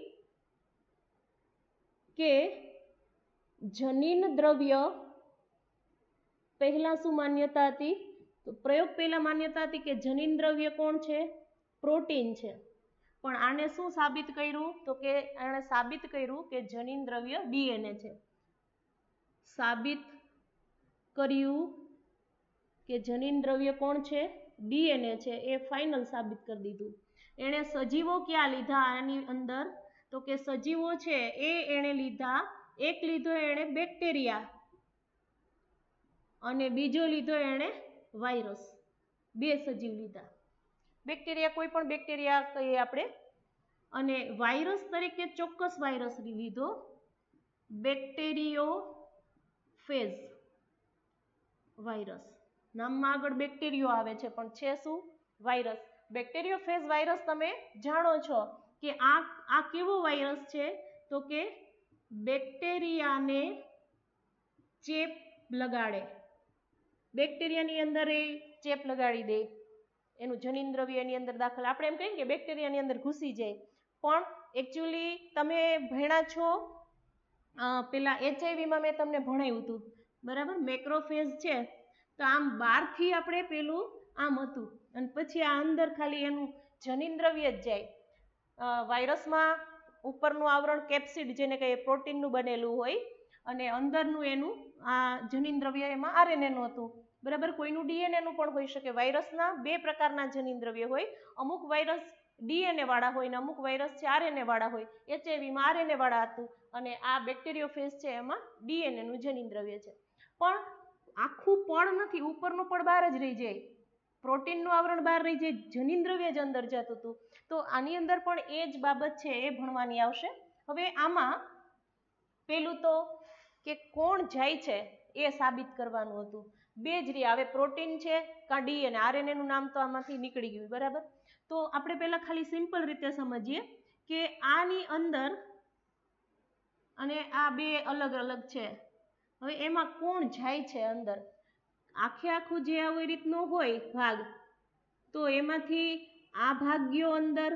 કે જનીન દ્રવ્ય, પહેલા શું માન્યતા હતી, તો પ્રયોગ પહેલા માન્યતા હતી કે જનીન દ્રવ્ય કોણ છે, પ્રોટીન છે. પણ આને શું સાબિત કર્યું, તો કે આણે સાબિત કર્યું કે જનીન દ્રવ્ય ડીએનએ છે. સાબિત કર્યું કે જનીન દ્રવ્ય કોણ છે, ડીએનએ છે, એ ફાઇનલ સાબિત કરી દીધું. એણે સજીવો ક્યાં લીધા આની અંદર, તો કે સજીવો છે એ એણે લીધા, એક લીધો એણે બેક્ટેરિયા અને બીજો લીધો એણે વાયરસ. બે સજીવ લીધા, બેક્ટેરિયા કોઈ પણ બેક્ટેરિયા કહીએ આપણે, અને વાયરસ તરીકે ચોક્કસ વાયરસ લીધો, બેક્ટેરિયો ફેજ વાયરસ. નામમાં આગળ બેક્ટેરિયો આવે છે પણ છે શું? વાયરસ. બેક્ટેરિયોફેજ વાયરસ તમે જાણો છો કે આ આ કેવો વાયરસ છે? તો કે બેક્ટેરિયાને ચેપ લગાડે. બેક્ટેરિયાની અંદર એ ચેપ લગાડી દે, એનું જનીન દ્રવ્ય એની અંદર દાખલ, આપણે એમ કહીએ કે બેક્ટેરિયાની અંદર ઘૂસી જાય, પણ એકચ્યુઅલી તમે ભણ્યા છો પેલા એચઆઈવીમાં મેં તમને ભણાવ્યું હતું, બરાબર? મેક્રોફેજ છે તો આમ બહારથી આપણે પેલું આમ હતું અને પછી આ અંદર ખાલી એનું જનીન દ્રવ્ય જ જાય. વાયરસમાં ઉપરનું આવરણ કેપ્સિડ જેને કહીએ પ્રોટીનનું બનેલું હોય અને અંદરનું એનું આ જનીન દ્રવ્ય એમાં આરએનએનું હતું, બરાબર? કોઈનું ડીએનએનું પણ હોઈ શકે. વાયરસના બે પ્રકારના જનીન દ્રવ્ય હોય, અમુક વાયરસ ડીએનએ વાળા હોય ને અમુક વાયરસ છે આરએનએ વાળા હોય. એચઆઈવીમાં આરએનએ વાળા હતું અને આ બેક્ટેરિયોફેજ છે એમાં ડીએનએનું જનીન દ્રવ્ય છે. પણ આખું પડ નથી, ઉપરનું પડ બહાર જ રહી જાય, પ્રોટીનનું આવરણ બહાર રહી જાય, જનીન દ્રવ્ય જ અંદર જતું હતું. તો આની અંદર પણ એ જ બાબત છે એ ભણવાની આવશે. હવે આમાં પેલું તો કે કોણ જાય છે એ સાબિત કરવાનું હતું. બે જ રહ્યા, હવે પ્રોટીન છે કાં ડીએનએ, આરએનએનું નામ તો આમાંથી નીકળી ગયું, બરાબર? તો આપણે પહેલાં ખાલી સિમ્પલ રીતે સમજીએ કે આની અંદર અને આ બે અલગ અલગ છે. હવે એમાં કોણ જાય છે અંદર? આખે આખું જે આવી રીતનો હોય ભાગ, તો એમાંથી આ ભાગ ગયો અંદર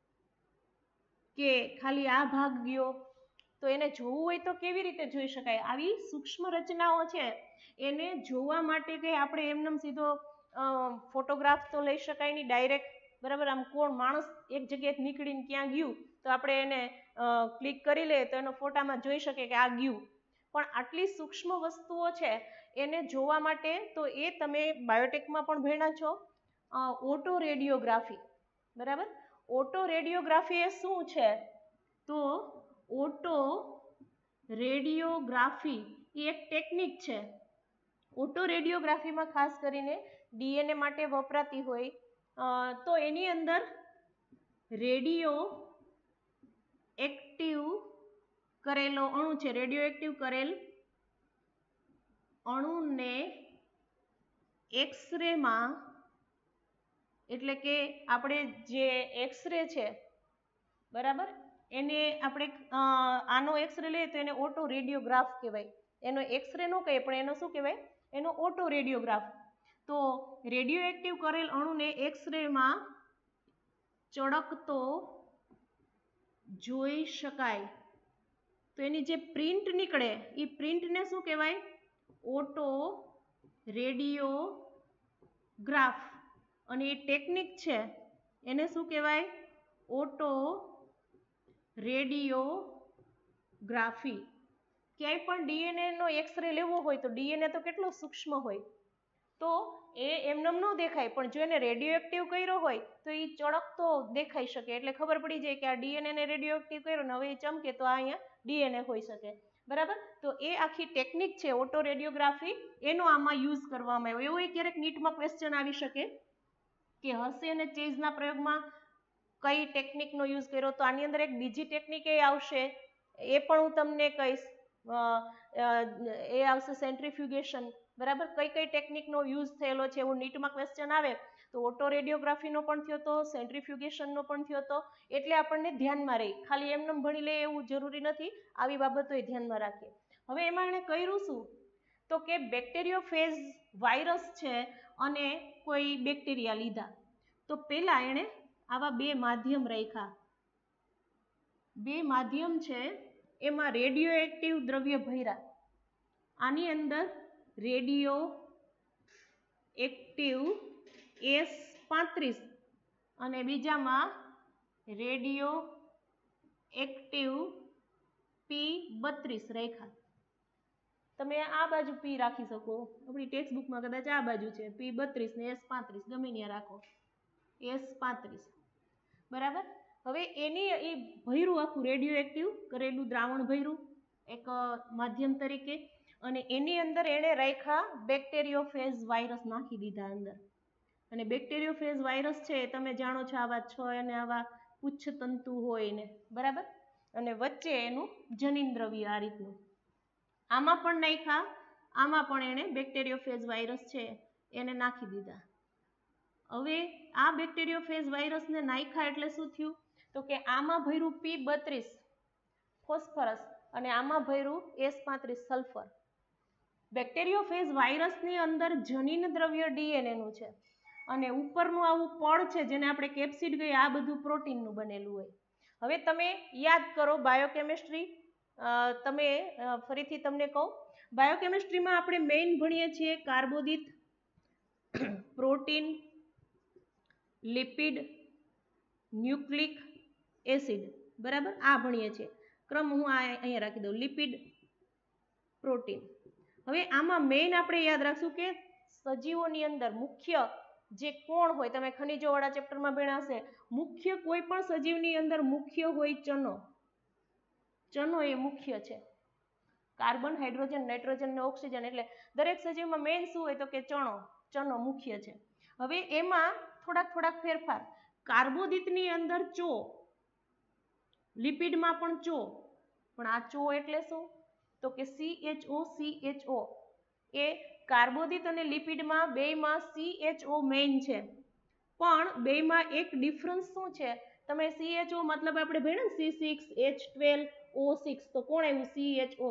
કે ખાલી આ ભાગ ગયો? તો એને જોવું હોય તો કેવી રીતે જોઈ શકાય? આવી સૂક્ષ્મ રચનાઓ છે એને જોવા માટે કંઈ આપણે એમનેમ સીધો ફોટોગ્રાફ તો લઈ શકાય નહીં ડાયરેક્ટ, બરાબર? આમ કોણ માણસ એક જગ્યાએ નીકળીને ક્યાં ગયું તો આપણે એને ક્લિક કરી લઈએ તો એનો ફોટામાં જોઈ શકીએ કે આ ગયું. પણ આટલી સૂક્ષ્મ વસ્તુઓ છે એને જોવા માટે તો એ તમે બાયોટેકમાં પણ ભણ્યા છો, ઓટો રેડિયોગ્રાફી, બરાબર? ઓટો રેડિયોગ્રાફી એ શું છે? તો ઓટો રેડિયોગ્રાફી એ એક ટેકનિક છે. ઓટો રેડિયોગ્રાફીમાં ખાસ કરીને ડીએનએ માટે વપરાતી હોય. તો એની અંદર રેડિયો એક્ટિવ કરેલો અણુ છે, રેડિયો એક્ટિવ કરેલ અણુને એક્સરેમાં, એટલે કે આપણે જે એક્સરે છે, બરાબર, એને આપણે આનો એક્સરે લઈએ તો એને ઓટો રેડિયોગ્રાફ કહેવાય. એનો એક્સરે ન કહીએ પણ એનો શું કહેવાય? એનો ઓટો રેડિયોગ્રાફ. તો રેડિયો એક્ટિવ કરેલ અણુને એક્સરેમાં ચળકતો જોઈ શકાય. તો એની જે પ્રિન્ટ નીકળે એ પ્રિન્ટને શું કહેવાય? Autoradiograph. અને એ ટેકનિક છે એને શું કહેવાય? Autoradiography. ક્યાંય પણ ડીએનએનો એક્સરે લેવો હોય તો ડીએનએ તો કેટલો સૂક્ષ્મ હોય, તો એ એમનેમ ન દેખાય, પણ જો એને રેડિયો એક્ટિવ કર્યો હોય તો એ ચળકતો દેખાઈ શકે, એટલે ખબર પડી જાય કે આ ડીએનએને રેડિયો એક્ટિવ કર્યો ને હવે એ ચમકે તો આ અહીંયા ડીએનએ હોઈ શકે, બરાબર? તો એ આખી ટેકનિક છે ઓટો રેડિયોગ્રાફી, એનો આમાં યુઝ કરવામાં આવ્યો. એવું ક્યારેક નીટમાં ક્વેશ્ચન આવી શકે કે હશે અને ચેઝના પ્રયોગમાં કઈ ટેકનિકનો યુઝ કર્યો, તો આની અંદર એક બીજી ટેકનિક એ આવશે, એ પણ હું તમને કહીશ. એ આવશે સેન્ટ્રીફ્યુગેશન, બરાબર? કઈ કઈ ટેકનિકનો યુઝ થયેલો છે એવું નીટમાં ક્વેશ્ચન આવે તો ઓટો રેડિયોગ્રાફીનો પણ થયો તો, સેન્ટ્રીફ્યુગેશનનો પણ થયો તો, એટલે આપણને ધ્યાનમાં રહી. ખાલી એમને ભણી લે એવું જરૂરી નથી, આવી બાબતો એ ધ્યાનમાં રાખીએ. હવે એમાં એણે કર્યું શું? તો કે બેક્ટેરિયોફેજ વાયરસ છે અને કોઈ બેક્ટેરિયા લીધા, તો પહેલા એણે આવા બે માધ્યમ રાખ્યા. બે માધ્યમ છે એમાં રેડિયો એક્ટિવ દ્રવ્ય ભર્યા. આની અંદર રેડિયો એક્ટિવ એસ પાંત્રીસ અને બીજામાં રેડિયો એક્ટિવ પી બત્રીસ રાખ્યા. તમે આ બાજુ પી રાખી શકો, આપણી ટેક્સ્ટ બુકમાં કદાચ આ બાજુ છે પી બત્રીસ ને એસ પાંત્રીસ, ગમે ત્યાં રાખો, એસ પાંત્રીસ, બરાબર? હવે એની એ ભર્યું આખું રેડિયો એક્ટિવ કરેલું દ્રાવણ ભર્યું એક માધ્યમ તરીકે, અને એની અંદર એણે રાખ્યા બેક્ટેરિયોફેજ વાયરસ નાખી દીધા અંદર. અને બેક્ટેરિયોફેજ વાયરસ છે તમે જાણો છો આવા છ અને આવા પુચ્છતંતુ હોય ને, બરાબર? અને વચ્ચે એનું જનીન દ્રવ્ય આ રીતનું. આમાં પણ નાખ્યા આમાં પણ એણે બેક્ટેરિયોફેજ વાયરસ છે એને નાખી દીધા. હવે આ બેક્ટેરિયોફેજ વાયરસને નાખ્યા એટલે શું થયું? તો કે આમાં ભર્યું પી બત્રીસ ફોસ્ફરસ અને આમાં ભર્યું એસ પાંત્રીસ સલ્ફર. બેક્ટેરિયોફેજ વાયરસની અંદર જનીન દ્રવ્ય ડીએનએ નું છે અને ઉપરનું આવું પડ છે જેને આપણે કેપ્સિડ કહીએ, આ બધું પ્રોટીનનું બનેલું હોય. હવે તમે યાદ કરો બાયોકેમિસ્ટ્રી, તમે ફરીથી તમને કહું, બાયોકેમિસ્ટ્રીમાં આપણે મેઇન ભણીએ છીએ કાર્બોદિત, પ્રોટીન, લિપિડ, ન્યુક્લિક એસિડ, બરાબર? આ ભણીએ છીએ. ક્રમ હું આ અહીંયા રાખી દઉં, લિપિડ, પ્રોટીન. હવે આમાં મેઇન આપણે યાદ રાખશું કે સજીવોની અંદર મુખ્ય જે કોણ હોય, તમે ખનિજોવાળા ચેપ્ટરમાં ભણ્યા હશે, મુખ્ય કોઈ પણ સજીવની અંદર મુખ્ય હોય ચનો. ચનો એ મુખ્ય છે. કાર્બન, હાઇડ્રોજન, નાઇટ્રોજન ને ઓક્સિજન, એટલે દરેક સજીવમાં મેઇન શું હોય તો કે ચણો, ચનો મુખ્ય છે. હવે એમાં થોડાક થોડાક ફેરફાર. કાર્બોદિતની અંદર ચો, લિપિડમાં પણ ચો, પણ આ ચો એટલે શું તો કે C H O C H O. એ કાર્બોદિત અને લિપિડમાં બેયમાં સી એચ ઓ મેઇન છે, પણ બેયમાં એક ડિફરન્સ શું છે? તમે સી એચ ઓ મતલબ આપણે ભણ્યા C six H twelve O six, તો કોણ આવ્યું? C H O.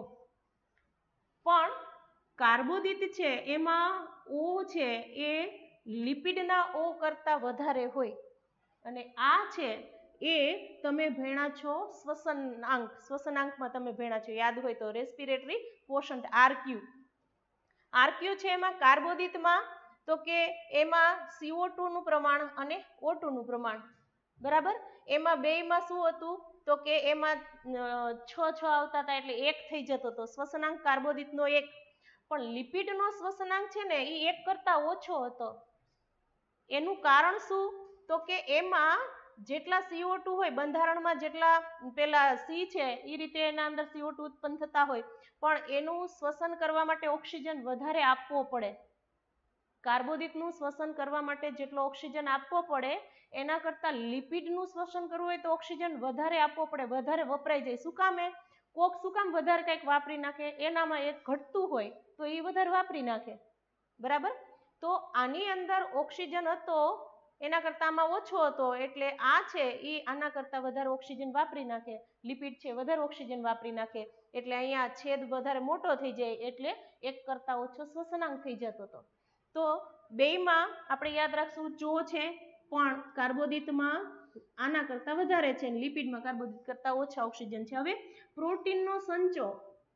પણ કાર્બોદિત છે એમાં ઓ છે એ લિપિડના ઓ કરતાં વધારે હોય, અને આ છે એ તમે ભણ્યા છો શ્વસનાંક. શ્વસનાંકમાં તમે ભણ્યા છો, યાદ હોય તો, રેસ્પિરેટરી ક્વોશન્ટ આરક્યુ. આરક્યુ છે એમાં કાર્બોદિતમાં તો કે એમાં સી ઓ ટુ નું પ્રમાણ અને ઓ ટુ નું પ્રમાણ, બરાબર? એમાં બેયમાં શું હતું તો કે એમાં છ છ આવતા હતા એટલે એક થઈ જતો હતો શ્વસનાંક કાર્બોદિતનો એક. પણ લિપિડનો શ્વસનાંક છે ને એ એક કરતાં ઓછો હતો. એનું કારણ શું તો કે એમાં જેટલા સી ઓ ટુ હોય બંધારણમાં, જેટલા પેલા સી છે એ રીતે એના અંદર સી ઓ ટુ ઉત્પન્ન થતા હોય, પણ એનું શ્વસન કરવા માટે ઓક્સિજન વધારે આપવો પડે. કાર્બોદિતનું શ્વસન કરવા માટે જેટલો ઓક્સિજન આપવો પડે એના કરતાં લિપિડનું શ્વસન કરવું હોય તો ઓક્સિજન વધારે આપવો પડે, વધારે વપરાઈ જાય. શું કામે? કોક શું કામ વધારે કંઈક વાપરી નાખે, એનામાં એક ઘટતું હોય તો એ વધારે વાપરી નાખે, બરાબર? તો આની અંદર ઓક્સિજન હતો એના કરતાં આમાં ઓછો હતો, એટલે આ છે એ આના કરતાં વધારે ઓક્સિજન વાપરી નાખે, લિપિડ છે વધારે ઓક્સિજન વાપરી નાખે, એટલે અહીંયા છેદ વધારે મોટો થઈ જાય, એટલે એક કરતાં ઓછો શ્વસનાંક થઈ જતો હતો. તો બેયમાં આપણે યાદ રાખશું ચો છે, પણ કાર્બોદિતમાં આના કરતાં વધારે છે, લિપિડમાં કાર્બોદિત કરતાં ઓછા ઓક્સિજન છે. હવે પ્રોટીનનો સંચો,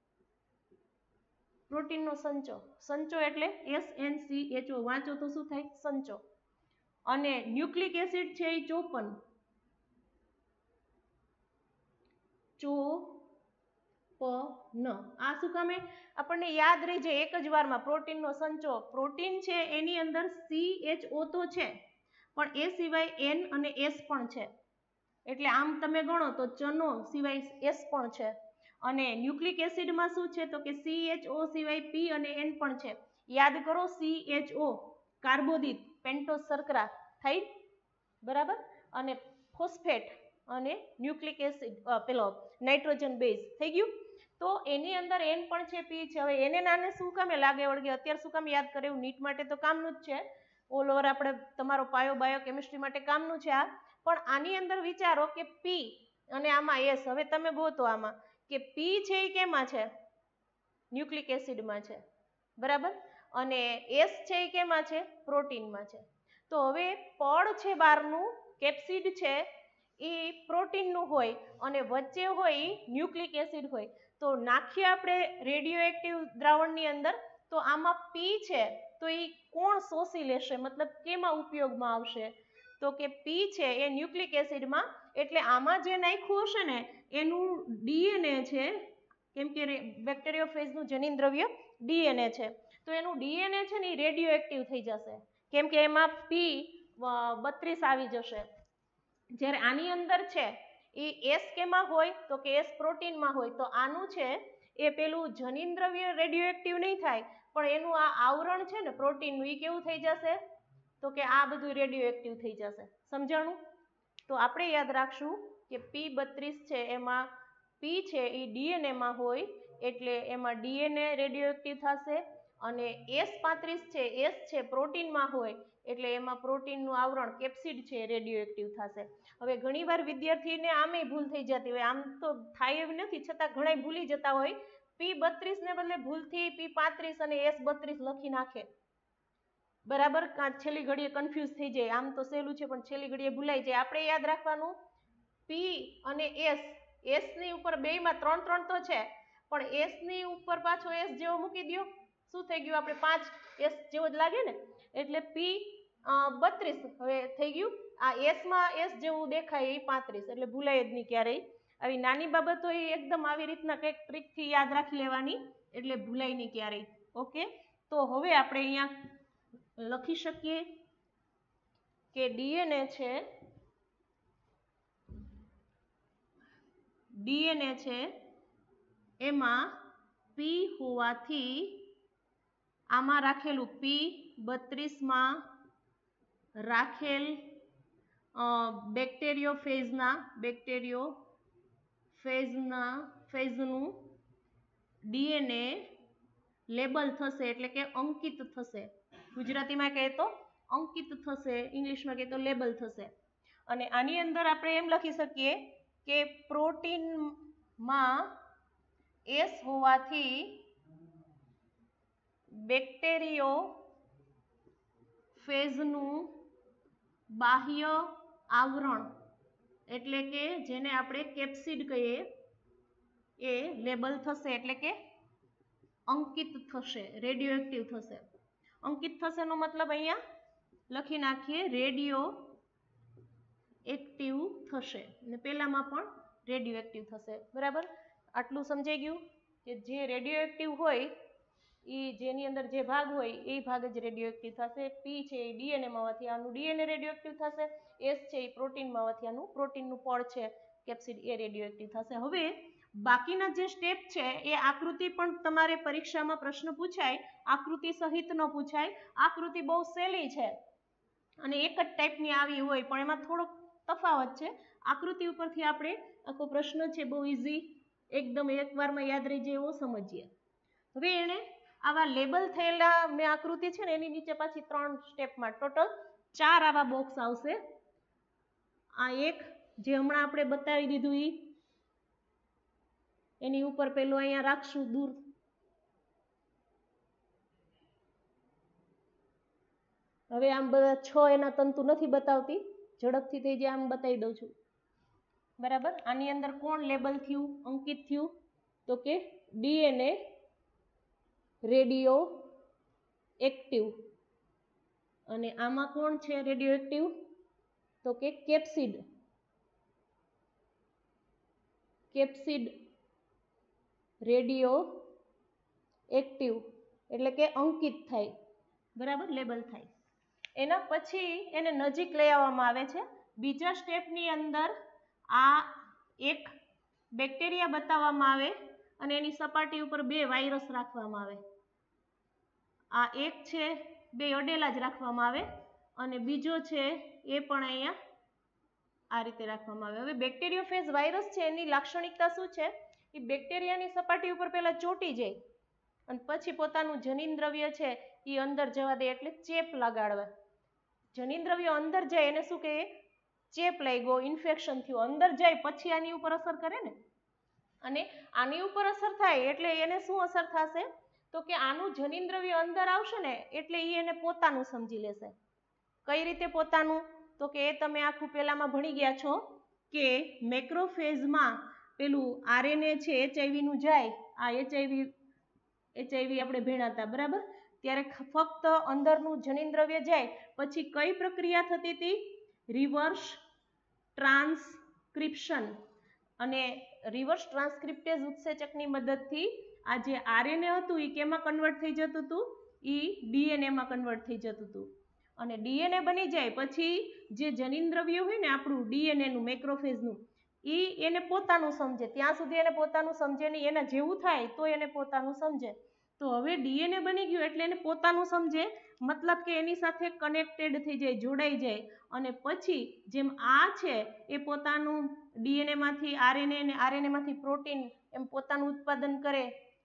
પ્રોટીનનો સંચો, સંચો એટલે S N C H O, વાંચો તો શું થાય? સંચો. અને ન્યુક્લિક એસિડ છે એ ચોપન, ચોપન. આ શું કામે? આપણને યાદ રહી જાય એક જ વારમાં. પ્રોટીનનો સંચો, પ્રોટીન છે એની અંદર સી એચ ઓ તો છે, પણ એ સિવાય એન અને એસ પણ છે, એટલે આમ તમે ગણો તો ચનો સિવાય એસ પણ છે. અને ન્યુક્લિક એસિડમાં શું છે તો કે સી એચ ઓ સિવાય પી અને એન પણ છે. યાદ કરો, સી એચ ઓ કાર્બોદિત, પેન્ટોસ શર્કરા થાય, બરાબર? અને ફોસ્ફેટ અને ન્યુક્લિક એસિડ પેલો નાઇટ્રોજન બેઝ થઈ ગયું. તો એની અંદર એન પણ છે, પી છે. હવે એને નાને શું કામે લાગે વળગે, અત્યારે શું કામ યાદ કરે? એવું નીટ માટે તો કામનું જ છે, ઓલ ઓવર આપણે તમારો પાયો બાયોકેમિસ્ટ્રી માટે કામનું છે આ. પણ આની અંદર વિચારો કે પી અને આમાં એસ. હવે તમે ગોતો આમાં કે પી છે એ કેમાં છે? ન્યુક્લિક એસિડમાં છે, બરાબર? અને એસ છે એ કેમાં છે? પ્રોટીનમાં છે. તો હવે પડ છે બહારનું, કેપ્સિડ છે એ પ્રોટીનનું હોય અને વચ્ચે હોય ન્યુક્લિક એસિડ હોય. તો નાખીએ આપણે રેડિયો એક્ટિવ દ્રાવણની અંદર, તો આમાં પી છે તો એ કોણ શોષી લેશે, મતલબ કેમાં ઉપયોગમાં આવશે? તો કે પી છે એ ન્યુક્લિક એસિડમાં, એટલે આમાં જે નાખ્યું હશે ને એનું ડીએનએ છે, કેમ કે બેક્ટેરિયોફેજનું જનીન દ્રવ્ય ડીએનએ છે, તો એનું ડીએનએ છે ને એ રેડિયો એક્ટિવ થઈ જશે, કેમ કે એમાં પી બત્રીસ આવી જશે. જ્યારે આની અંદર છે એ એસ કેમાં હોય તો કે એસ પ્રોટીનમાં હોય, તો આનું છે એ પેલું જનીન દ્રવ્ય રેડિયો એક્ટિવ નહીં થાય, પણ એનું આ આવરણ છે ને પ્રોટીનનું એ કેવું થઈ જશે તો કે આ બધું રેડિયો એક્ટિવ થઈ જશે. સમજાણું? તો આપણે યાદ રાખશું કે પી બત્રીસ છે એમાં પી છે એ ડીએનએમાં હોય એટલે એમાં ડીએનએ રેડિયો એક્ટિવ થશે અને એસ પાંત્રીસ છે એસ છે પ્રોટીનમાં હોય એટલે એમાં પ્રોટીનનું આવરણ કેપ્સિડ છે રેડિયો એક્ટિવ થશે. હવે ઘણીવાર વિદ્યાર્થીને આમેય ભૂલ થઈ જતી હોય, આમ તો થાય એવી નથી છતાં ઘણા ભૂલી જતા હોય, પી બત્રીસ ને બદલે ભૂલથી પી પાંત્રીસ અને એસ બત્રીસ લખી નાખે, બરાબર, છેલ્લી ઘડીએ કન્ફ્યુઝ થઈ જાય. આમ તો સહેલું છે પણ છેલ્લી ઘડીએ ભૂલાઈ જાય. આપણે યાદ રાખવાનું પી અને એસ, એસ ની ઉપર બેયમાં ત્રણ ત્રણ તો છે પણ એસ ની ઉપર પાછો એસ જેવો મૂકી દો, શું થઈ ગયું, આપણે પાંચ એસ જેવો જ લાગે ને, એટલે પી બત્રીસ હવે થઈ ગયું. આ એસમાં એસ જેવું દેખાય એ પાંત્રીસ, એટલે ભૂલાય જ નહીં ક્યારેય. આવી નાની બાબતો એ એકદમ આવી રીતના કંઈક ટ્રીકથી યાદ રાખી લેવાની એટલે ભૂલાય નહીં ક્યારેય. ઓકે, તો હવે આપણે અહીંયા લખી શકીએ કે ડીએનએ છે ડીએનએ છે એમાં પી હોવાથી આમાં રાખેલું પી બત્રીસમાં રાખેલ બેક્ટેરિયોફેજના બેક્ટેરિયોફેજના ફેજનું ડીએનએ લેબલ થશે, એટલે કે અંકિત થશે. ગુજરાતીમાં કહે તો અંકિત થશે, ઇંગ્લિશમાં કહે તો લેબલ થશે. અને આની અંદર આપણે એમ લખી શકીએ કે પ્રોટીનમાં એસ હોવાથી બેક્ટેરિયોફેજનું બાહ્ય આવરણ એટલે કે જેને આપણે કેપ્સિડ કહીએ એ લેબલ થશે, એટલે કે અંકિત થશે, રેડિયો એક્ટિવ થશે. અંકિત થશે નો મતલબ અહીંયા લખી નાખીએ રેડિયો એક્ટિવ થશે, ને પેલામાં પણ રેડિયો એક્ટિવ થશે. બરાબર, આટલું સમજાઈ ગયું કે જે રેડિયો એક્ટિવ હોય એ જેની અંદર જે ભાગ હોય એ ભાગ જ રેડિયો એક્ટિવ થશે. પી છે એ ડીએનએમાં હોવાથી આનું ડીએનએ રેડિયો એક્ટિવ થશે, એસ છે એ પ્રોટીનમાં હોવાથી આનું પ્રોટીનનું પળ છે કેપ્સિડ એ રેડિયો એક્ટિવ થશે. હવે બાકીના જે સ્ટેપ છે એ આકૃતિ પણ તમારે પરીક્ષામાં પ્રશ્ન પૂછાય, આકૃતિ સહિત ન પૂછાય. આકૃતિ બહુ સહેલી છે અને એક જ ટાઈપની આવી હોય પણ એમાં થોડોક તફાવત છે. આકૃતિ ઉપરથી આપણે આખો પ્રશ્ન છે બહુ ઇઝી એકદમ એકવારમાં યાદ રહી જાય એવો સમજીએ. હવે એને આવા લેબલ થયેલા મેં આકૃતિ છે ને એની નીચે પાછી ત્રણ સ્ટેપમાં ટોટલ ચાર આવા બોક્સ આવશે. આ એક જે હમણાં આપણે બતાવી દીધું ઈ એની ઉપર પેલું અહીંયા રાખશું દૂર, હવે આમ બધા છ એના તંતુ નથી બતાવતી, ઝડપથી થઈ જાય આમ બતાવી દઉં છું. બરાબર, આની અંદર કોણ લેબલ થયું, અંકિત થયું, તો કે ડીએનએ રેડિયો એક્ટિવ. અને આમાં કોણ છે રેડિયો એક્ટિવ, તો કે કેપ્સિડ કેપ્સિડ રેડિયો એક્ટિવ, એટલે કે અંકિત થાય. બરાબર, લેબલ થાય. એના પછી એને નજીક લઈ આવવામાં આવે છે. બીજા સ્ટેપની અંદર આ એક બેક્ટેરિયા બતાવવામાં આવે અને એની સપાટી ઉપર બે વાયરસ રાખવામાં આવે. આ એક છે બે અડેલા જ રાખવામાં આવે અને બીજો છે એ પણ અહીંયા આ રીતે રાખવામાં આવે. હવે બેક્ટેરિયોફેજ વાયરસ છે એની લાક્ષણિકતા શું છે, એ બેક્ટેરિયાની સપાટી ઉપર પહેલા ચોંટી જાય અને પછી પોતાનું જનીન દ્રવ્ય છે એ અંદર જવા દે એટલે ચેપ લગાડવા. જનીન દ્રવ્ય અંદર જાય એને શું કહીએ, ચેપ લાગ્યો, ઇન્ફેક્શન થયું, અંદર જાય પછી આની ઉપર અસર કરે ને, અને આની ઉપર અસર થાય એટલે એને શું અસર થશે, તો કે આનું જનીન દ્રવ્ય અંદર આવશે ને એટલે એ એને પોતાનું સમજી લેશે. કઈ રીતે પોતાનું, તો કે એ તમે આખું પેલામાં ભણી ગયા છો કે મેક્રોફેઝમાં પેલું આરએનએ છે એચઆઈવી નું જાય, આ એચઆઈવી એચઆઈવી આપણે ભણ્યા હતા, બરાબર, ત્યારે ફક્ત અંદરનું જનીન દ્રવ્ય જાય પછી કઈ પ્રક્રિયા થતી હતી, રિવર્સ ટ્રાન્સક્રિપ્શન. અને રિવર્સ ટ્રાન્સક્રિપ્ટેઝ ઉત્સેચકની મદદથી આ જે આરએનએ હતું એ કેમાં કન્વર્ટ થઈ જતું હતું, એ ડીએનએમાં કન્વર્ટ થઈ જતું હતું. અને ડીએનએ બની જાય પછી જે જનીન દ્રવ્ય હોય ને આપણું ડીએનએનું મેક્રોફેઝનું, એ એને પોતાનું સમજે, ત્યાં સુધી એને પોતાનું સમજે નહીં, એના જેવું થાય તો એને પોતાનું સમજે. તો હવે ડીએનએ બની ગયું એટલે એને પોતાનું સમજે, મતલબ કે એની સાથે કનેક્ટેડ થઈ જાય, જોડાઈ જાય. અને પછી જેમ આ છે એ પોતાનું ડીએનએમાંથી આરએનએ અને આરએનએમાંથી પ્રોટીન એમ પોતાનું ઉત્પાદન કરે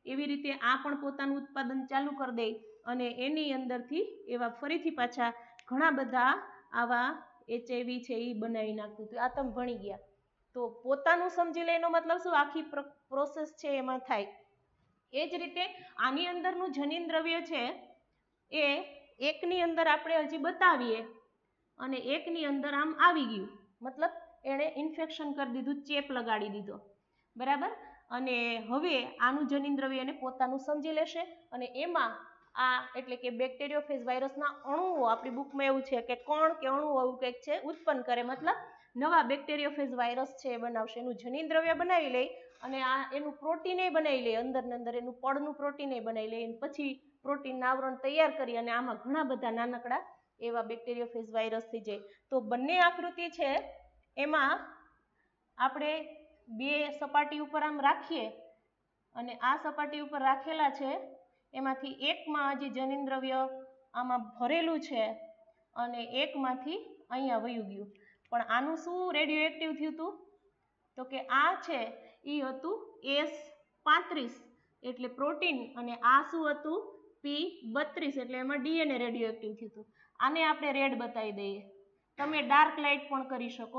એવી રીતે આ પણ પોતાનું ઉત્પાદન ચાલુ કરી દે અને એની અંદરથી એવા ફરીથી પાછા ઘણા બધા આવા એચઆઈવી છે એ બનાવી નાખતું હતું. આ તમે ભણી ગયા. તો પોતાનું સમજી લે એનો મતલબ શું, આખી પ્રોસેસ છે એમાં થાય. એ જ રીતે આની અંદરનું જનીન દ્રવ્ય છે એ એકની અંદર આપણે હજી બતાવીએ અને એકની અંદર આમ આવી ગયું, મતલબ એણે ઇન્ફેક્શન કરી દીધું, ચેપ લગાડી દીધો, બરાબર. અને હવે આનું જનીન દ્રવ્ય એને પોતાનું સમજી લેશે અને એમાં આ એટલે કે બેક્ટેરિયોફેજ વાયરસના અણુઓ, આપણી બુકમાં એવું છે કે કણ કે અણુ આવું કંઈક છે ઉત્પન્ન કરે, મતલબ નવા બેક્ટેરિયોફેજ વાયરસ છે એ બનાવશે. એનું જનીન દ્રવ્ય બનાવી લે અને આ એનું પ્રોટીન એ બનાવી લે, અંદર ને અંદર એનું પડનું પ્રોટીન એ બનાવી લે, પછી પ્રોટીનના આવરણ તૈયાર કરી અને આમાં ઘણા બધા નાનકડા એવા બેક્ટેરિયોફેજ વાયરસ થઈ જાય. તો બંને આકૃતિ છે એમાં આપણે બે સપાટી ઉપર આમ રાખીએ અને આ સપાટી ઉપર રાખેલા છે એમાંથી એકમાં હજી જનીન દ્રવ્ય આમાં ભરેલું છે અને એકમાંથી અહીંયા વયું ગયું. પણ આનું શું રેડિયો એક્ટિવ થયું હતું, તો કે આ છે એ હતું એસ પાંત્રીસ એટલે પ્રોટીન અને આ શું હતું પી બત્રીસ એટલે એમાં ડીએનએ રેડિયો એક્ટિવ થયું હતું. આને આપણે રેડ બતાવી દઈએ. તમે ડાર્ક લાઇટ પણ કરી શકો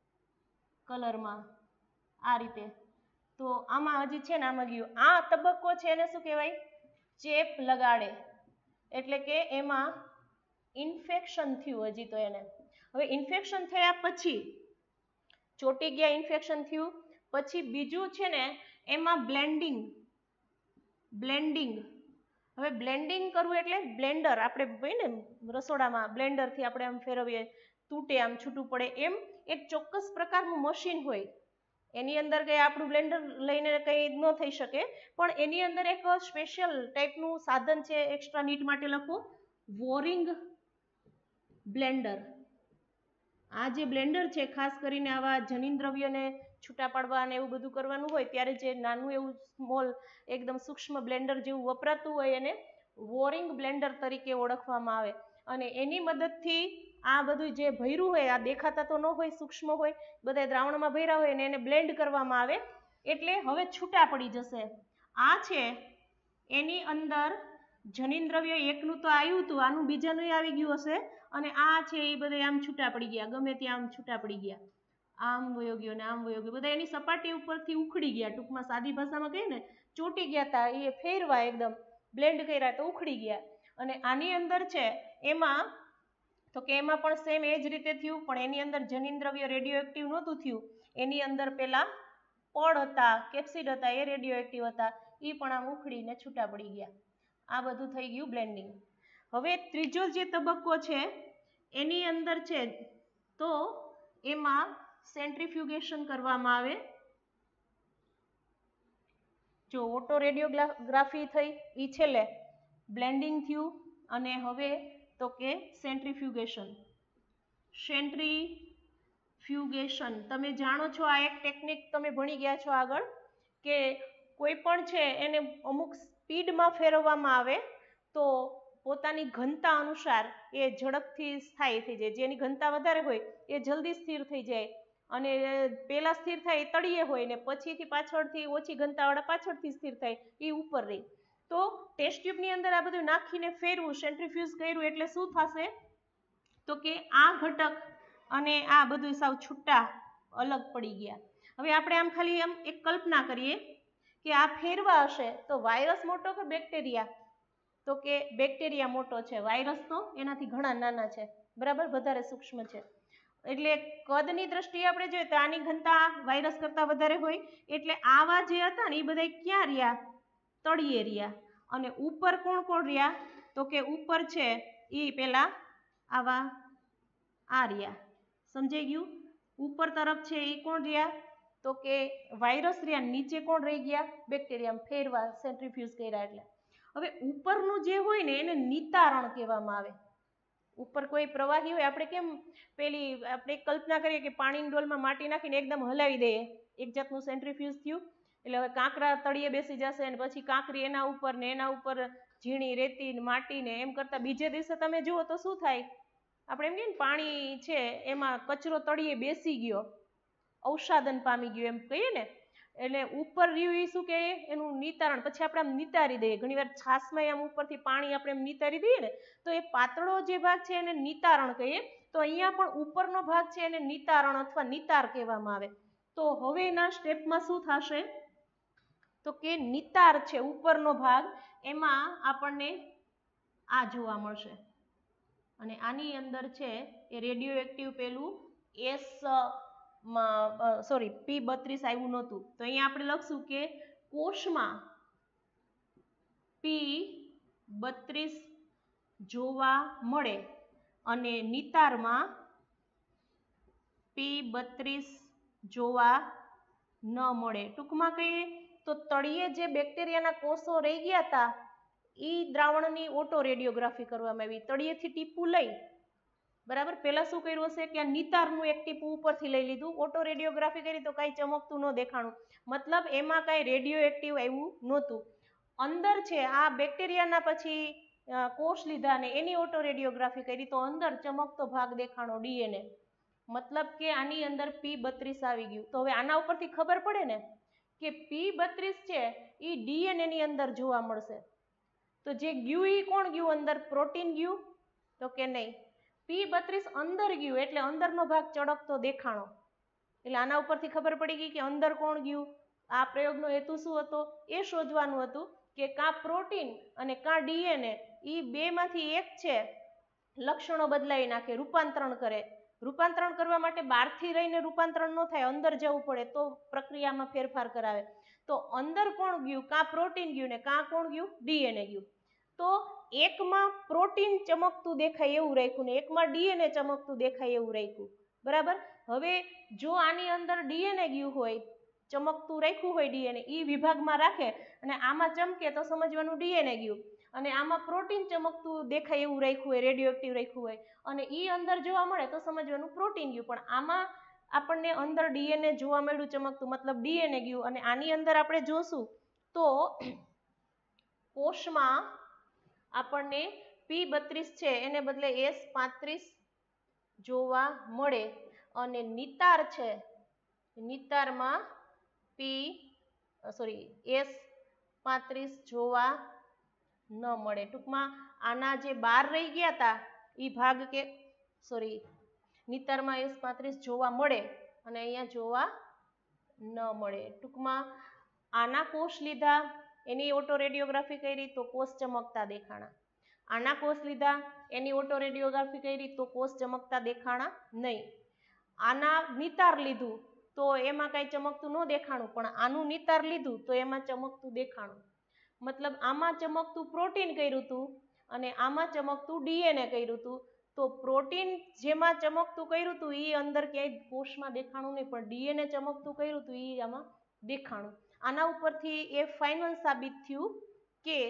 કલરમાં આ રીતે. તો આમાં હજી છે ને આમાં ગયું આ તબક્કો છે એને શું કહેવાય, ચેપ લગાડે, એટલે કે એમાં ઇન્ફેક્શન થયું હજી તો એને. હવે ઇન્ફેક્શન થયા પછી ચોટી ગયા, ઇન્ફેક્શન થયું પછી બીજું છે ને એમાં બ્લેન્ડિંગ બ્લેન્ડિંગ હવે બ્લેન્ડિંગ કરવું એટલે બ્લેન્ડર આપણે હોય ને રસોડામાં, બ્લેન્ડરથી આપણે આમ ફેરવીએ, તૂટે આમ છૂટું પડે, એમ એક ચોક્કસ પ્રકારનું મશીન હોય. એની અંદર કંઈ આપણું બ્લેન્ડર લઈને કંઈ ન થઈ શકે, પણ એની અંદર એક સ્પેશિયલ ટાઈપનું સાધન છે, એક્સ્ટ્રા નીટ માટે લખો વોરિંગ બ્લેન્ડર. આ જે બ્લેન્ડર છે ખાસ કરીને આવા જનીન દ્રવ્યને છૂટા પાડવા અને એવું બધું કરવાનું હોય ત્યારે જે નાનું એવું સ્મોલ એકદમ સૂક્ષ્મ બ્લેન્ડર જેવું વપરાતું હોય એને વોરિંગ બ્લેન્ડર તરીકે ઓળખવામાં આવે. અને એની મદદથી આ બધું જે ભર્યું હોય, આ દેખાતા તો ન હોય, સૂક્ષ્મ હોય, બધા દ્રાવણમાં ભર્યા હોય ને એને બ્લેન્ડ કરવામાં આવે એટલે હવે છૂટા પડી જશે. આ છે એની અંદર જનીન દ્રવ્ય એકનું તો આવ્યું હતું, આનું બીજાનું આવી ગયું હશે અને આ છે એ બધા આમ છૂટા પડી ગયા, ગમે ત્યાં આમ છૂટા પડી ગયા, આમ વયો ગયો ને આમ વયો ગયો, બધા એની સપાટી ઉપરથી ઉખડી ગયા. ટૂંકમાં સાદી ભાષામાં કહીએ ને ચોટી ગયા હતા, એ ફેરવા એકદમ બ્લેન્ડ કર્યા તો ઉખડી ગયા. અને આની અંદર છે એમાં તો કે એમાં પણ સેમ એ જ રીતે થયું, પણ એની અંદર જનીન દ્રવ્ય રેડિયો એક્ટિવ નહોતું થયું. એની અંદર પેલા પડ હતા, કેપ્સિડ હતા, એ રેડિયો એક્ટિવ હતા, એ પણ આમ ઉખડીને છૂટા પડી ગયા. આ બધું થઈ ગયું બ્લેન્ડિંગ. હવે ત્રીજો જે તબક્કો છે એની અંદર છે તો એમાં સેન્ટ્રીફ્યુગેશન કરવામાં આવે. જો ઓટો રેડિયોગ્રાફી થઈ એ છેલ્લે બ્લેન્ડિંગ થયું અને હવે તો કે સેન્ટ્રીફ્યુગેશન. સેન્ટ્રીફ્યુગેશન તમે જાણો છો, આ એક ટેકનિક તમે ભણી ગયા છો આગળ કે કોઈ પણ છે એને અમુક સ્પીડમાં ફેરવવામાં આવે તો પોતાની ઘનતા અનુસાર એ ઝડપથી સ્થાયી થઈ જાય. જેની ઘનતા વધારે હોય એ જલ્દી સ્થિર થઈ જાય અને પહેલા સ્થિર થાય એ તળિયે હોય ને પછીથી પાછળથી ઓછી ઘનતાવાળા પાછળથી સ્થિર થાય એ ઉપર રહે. તો ટેસ્ટ ટ્યુબની અંદર આ બધું નાખીને ફેરવું, સેન્ટ્રીફ્યુઝ કર્યું એટલે શું થશે તો કે આ ઘટક અને આ બધું સાવ છૂટા અલગ પડી ગયા. હવે આપણે આમ ખાલી આમ એક કલ્પના કરીએ કે આ ફેરવા હશે તો વાયરસ મોટો કે બેક્ટેરિયા, તો કે બેક્ટેરિયા મોટો છે, વાયરસ તો એનાથી ઘણા નાના છે, બરાબર, વધારે સૂક્ષ્મ છે. એટલે કદની દ્રષ્ટિએ આપણે જોઈએ તો આની ઘનતા વાયરસ કરતાં વધારે હોય એટલે આવા જે હતા ને એ બધા ક્યાં રહ્યા, તળિયે રહ્યા. અને ઉપર કોણ કોણ રહ્યા તો કે ઉપર છે એ પેલા આવા આ રહ્યા, સમજાઈ ગયું. ઉપર તરફ છે એ કોણ રહ્યા તો કે વાયરસ રહ્યા, નીચે કોણ રહી ગયા, બેક્ટેરિયા. ફેરવા સેન્ટ્રીફ્યુઝ કર્યા એટલે. હવે ઉપરનું જે હોય ને એને નિતારણ કહેવામાં આવે. ઉપર કોઈ પ્રવાહી હોય, આપણે કેમ પેલી આપણે કલ્પના કરીએ કે પાણીની ડોલમાં માટી નાખીને એકદમ હલાવી દઈએ, એક જાતનું સેન્ટ્રીફ્યુઝ થયું એટલે હવે કાંકરા તળિયે બેસી જશે અને પછી કાંકરી એના ઉપર ને એના ઉપર ઝીણી રેતી ને માટી ને એમ કરતાં બીજે દિવસે તમે જુઓ તો શું થાય, આપણે એમ કહીએ ને પાણી છે એમાં કચરો તળિયે બેસી ગયો, અવસાદન પામી ગયું એમ કહીએ ને, એટલે ઉપર રહ્યું એ શું કહે એનું નિતારણ, પછી આપણે આમ નિતારી દઈએ, ઘણીવાર છાશમાં આમ ઉપરથી પાણી આપણે એમ નિતારી દઈએ ને તો એ પાતળો જે ભાગ છે એને નિતારણ કહીએ. તો અહીંયા પણ ઉપરનો ભાગ છે એને નિતારણ અથવા નિતાર કહેવામાં આવે. તો હવે એના સ્ટેપમાં શું થશે તો કે નિતાર છે ઉપરનો ભાગ, એમાં આપણને આ જોવા મળશે અને આની અંદર છે એ રેડિયો એક્ટિવ પેલું એસ સોરી પી બત્રીસ આવ્યું નહોતું. તો અહીંયા આપણે લખશું કે કોષમાં પી બત્રીસ જોવા મળે અને નિતારમાં પી બત્રીસ જોવા ન મળે. ટૂંકમાં કહીએ તો તળિયે જે બેક્ટેરિયાના કોષો રહી ગયા હતા એ દ્રાવણની ઓટો રેડિયોગ્રાફી કરવામાં આવી. તળિયેથી ટીપું લઈ બરાબર, પહેલા શું કર્યું હશે કે આ નિતારનું એક ટીપું ઉપરથી લઈ લીધું, ઓટો રેડિયોગ્રાફી કરી તો કાંઈ ચમકતું ન દેખાણું, મતલબ એમાં કાંઈ રેડિયો એક્ટિવ આવ્યું નહોતું. અંદર છે આ બેક્ટેરિયાના પછી કોષ લીધા અને એની ઓટો રેડિયોગ્રાફી કરી તો અંદર ચમકતો ભાગ દેખાણો ડીએનએ, મતલબ કે આની અંદર પી બત્રીસ આવી ગયું. તો હવે આના ઉપરથી ખબર પડે ને કે પી બત્રીસ છે એ ડીએનએની અંદર જોવા મળશે. તો જે ગયું એ કોણ ગયું અંદર, પ્રોટીન ગયું તો કે નહીં, પી બત્રીસ અંદર ગયું એટલે અંદરનો ભાગ ચળકતો દેખાણો. એટલે આના ઉપરથી ખબર પડી ગઈ કે અંદર કોણ ગયું. આ પ્રયોગનો હેતુ શું હતો એ શોધવાનું હતું કે કાં પ્રોટીન અને કાં ડીએનએ એ બેમાંથી એક છે લક્ષણો બદલાવી નાખે, રૂપાંતરણ કરે. રૂપાંતરણ કરવા માટે બહારથી રહીને રૂપાંતરણ ન થાય, અંદર જવું પડે તો પ્રક્રિયામાં ફેરફાર કરાવે. તો અંદર કોણ ગયું, કાં પ્રોટીન ગયું ને કાં કોણ ગયું ડીએનએ ગયું. તો એકમાં પ્રોટીન ચમકતું દેખાય એવું રાખ્યું ને એકમાં ડીએનએ ચમકતું દેખાય એવું રાખ્યું. બરાબર. હવે જો આની અંદર ડીએનએ ગયું હોય, ચમકતું રાખ્યું હોય ડીએનએ, એ વિભાગમાં રાખે અને આમાં ચમકે તો સમજવાનું ડીએનએ ગયું, અને આમાં પ્રોટીન ચમકતું દેખાય એવું રાખ્યું હોય, રેડિયો એક્ટિવ રાખ્યું હોય અને એ અંદર જોવા મળે તો સમજવાનું પ્રોટીન ગયું. પણ આમાં આપણને અંદર ડીએનએ જોવા મળ્યું ચમકતું, મતલબ ડીએનએ ગયું. અને આની અંદર આપણે જોશું તો કોષમાં આપણને પી બત્રીસ છે એને બદલે એસ પાંત્રીસ જોવા મળે અને નિતાર છે, નિતારમાં પી સોરી એસ પાંત્રીસ જોવા ન મળે. ટૂંકમાં આના જે બાર રહી ગયા હતા એ ભાગ કે સોરી નિતારમાં એસ પાંત્રીસ જોવા મળે અને અહીંયા જોવા ન મળે. ટૂંકમાં આના કોષ લીધા, એની ઓટો રેડિયોગ્રાફી કરી તો કોષ ચમકતા દેખાણા, આના કોષ લીધા એની ઓટો રેડિયોગ્રાફી કરી તો કોષ ચમકતા દેખાણા નહીં. આના નિતાર લીધું તો એમાં કાંઈ ચમકતું ન દેખાણું, પણ આનું નિતાર લીધું તો એમાં ચમકતું દેખાણું. મતલબ આમાં ચમકતું પ્રોટીન કર્યું હતું અને આમાં ચમકતું ડીએનએ કર્યું હતું. તો પ્રોટીન જેમાં ચમકતું કર્યું હતું એ અંદર ક્યાંય કોષમાં દેખાણું નહીં, પણ ડીએનએ ચમકતું કર્યું હતું એ આમાં દેખાણું. આના ઉપરથી એ ફાઇનલ સાબિત થયું કે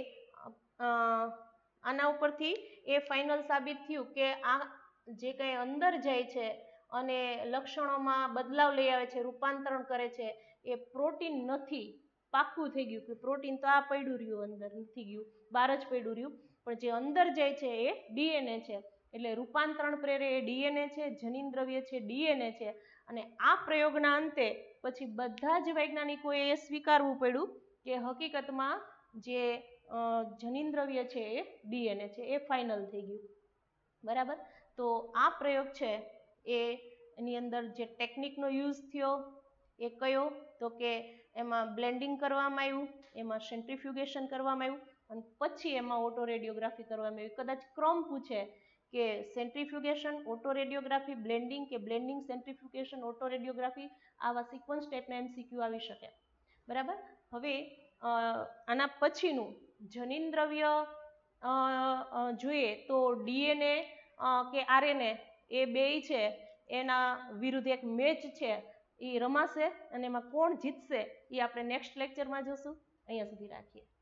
આના ઉપરથી એ ફાઇનલ સાબિત થયું કે આ જે કંઈ અંદર જાય છે અને લક્ષણોમાં બદલાવ લઈ આવે છે, રૂપાંતરણ કરે છે, એ પ્રોટીન નથી. પાક્કું થઈ ગયું કે પ્રોટીન તો આ પડ્યું રહ્યું, અંદર નથી ગયું, બહાર જ પડ્યું રહ્યું, પણ જે અંદર જાય છે એ ડીએનએ છે. એટલે રૂપાંતરણ પ્રેરે એ ડીએનએ છે, જનીન દ્રવ્ય છે ડીએનએ છે. અને આ પ્રયોગના અંતે પછી બધા જ વૈજ્ઞાનિકોએ એ સ્વીકારવું પડ્યું કે હકીકતમાં જે જનીન દ્રવ્ય છે એ ડીએનએ છે, એ ફાઇનલ થઈ ગયું. બરાબર. તો આ પ્રયોગ છે એ એની અંદર જે ટેકનિકનો યુઝ થયો એ કયો તો કે એમાં બ્લેન્ડિંગ કરવામાં આવ્યું, એમાં સેન્ટ્રીફ્યુગેશન કરવામાં આવ્યું અને પછી એમાં ઓટો રેડિયોગ્રાફી કરવામાં આવી. કદાચ ક્રમ પૂછે કે સેન્ટ્રીફ્યુગેશન, ઓટો રેડિયોગ્રાફી, બ્લેન્ડિંગ કે બ્લેન્ડિંગ, સેન્ટ્રીફ્યુગેશન, ઓટો રેડિયોગ્રાફી, આવા સિક્વન્સ ટાઈપના એમસીક્યુ આવી શકે. બરાબર. હવે આના પછીનું જનીન દ્રવ્ય જોઈએ તો ડીએનએ કે આરએનએ એ બેય છે એના વિરુદ્ધ એક મેચ છે એ રમાશે અને એમાં કોણ જીતશે એ આપણે નેક્સ્ટ લેક્ચરમાં જોશું. અહીંયા સુધી રાખીએ.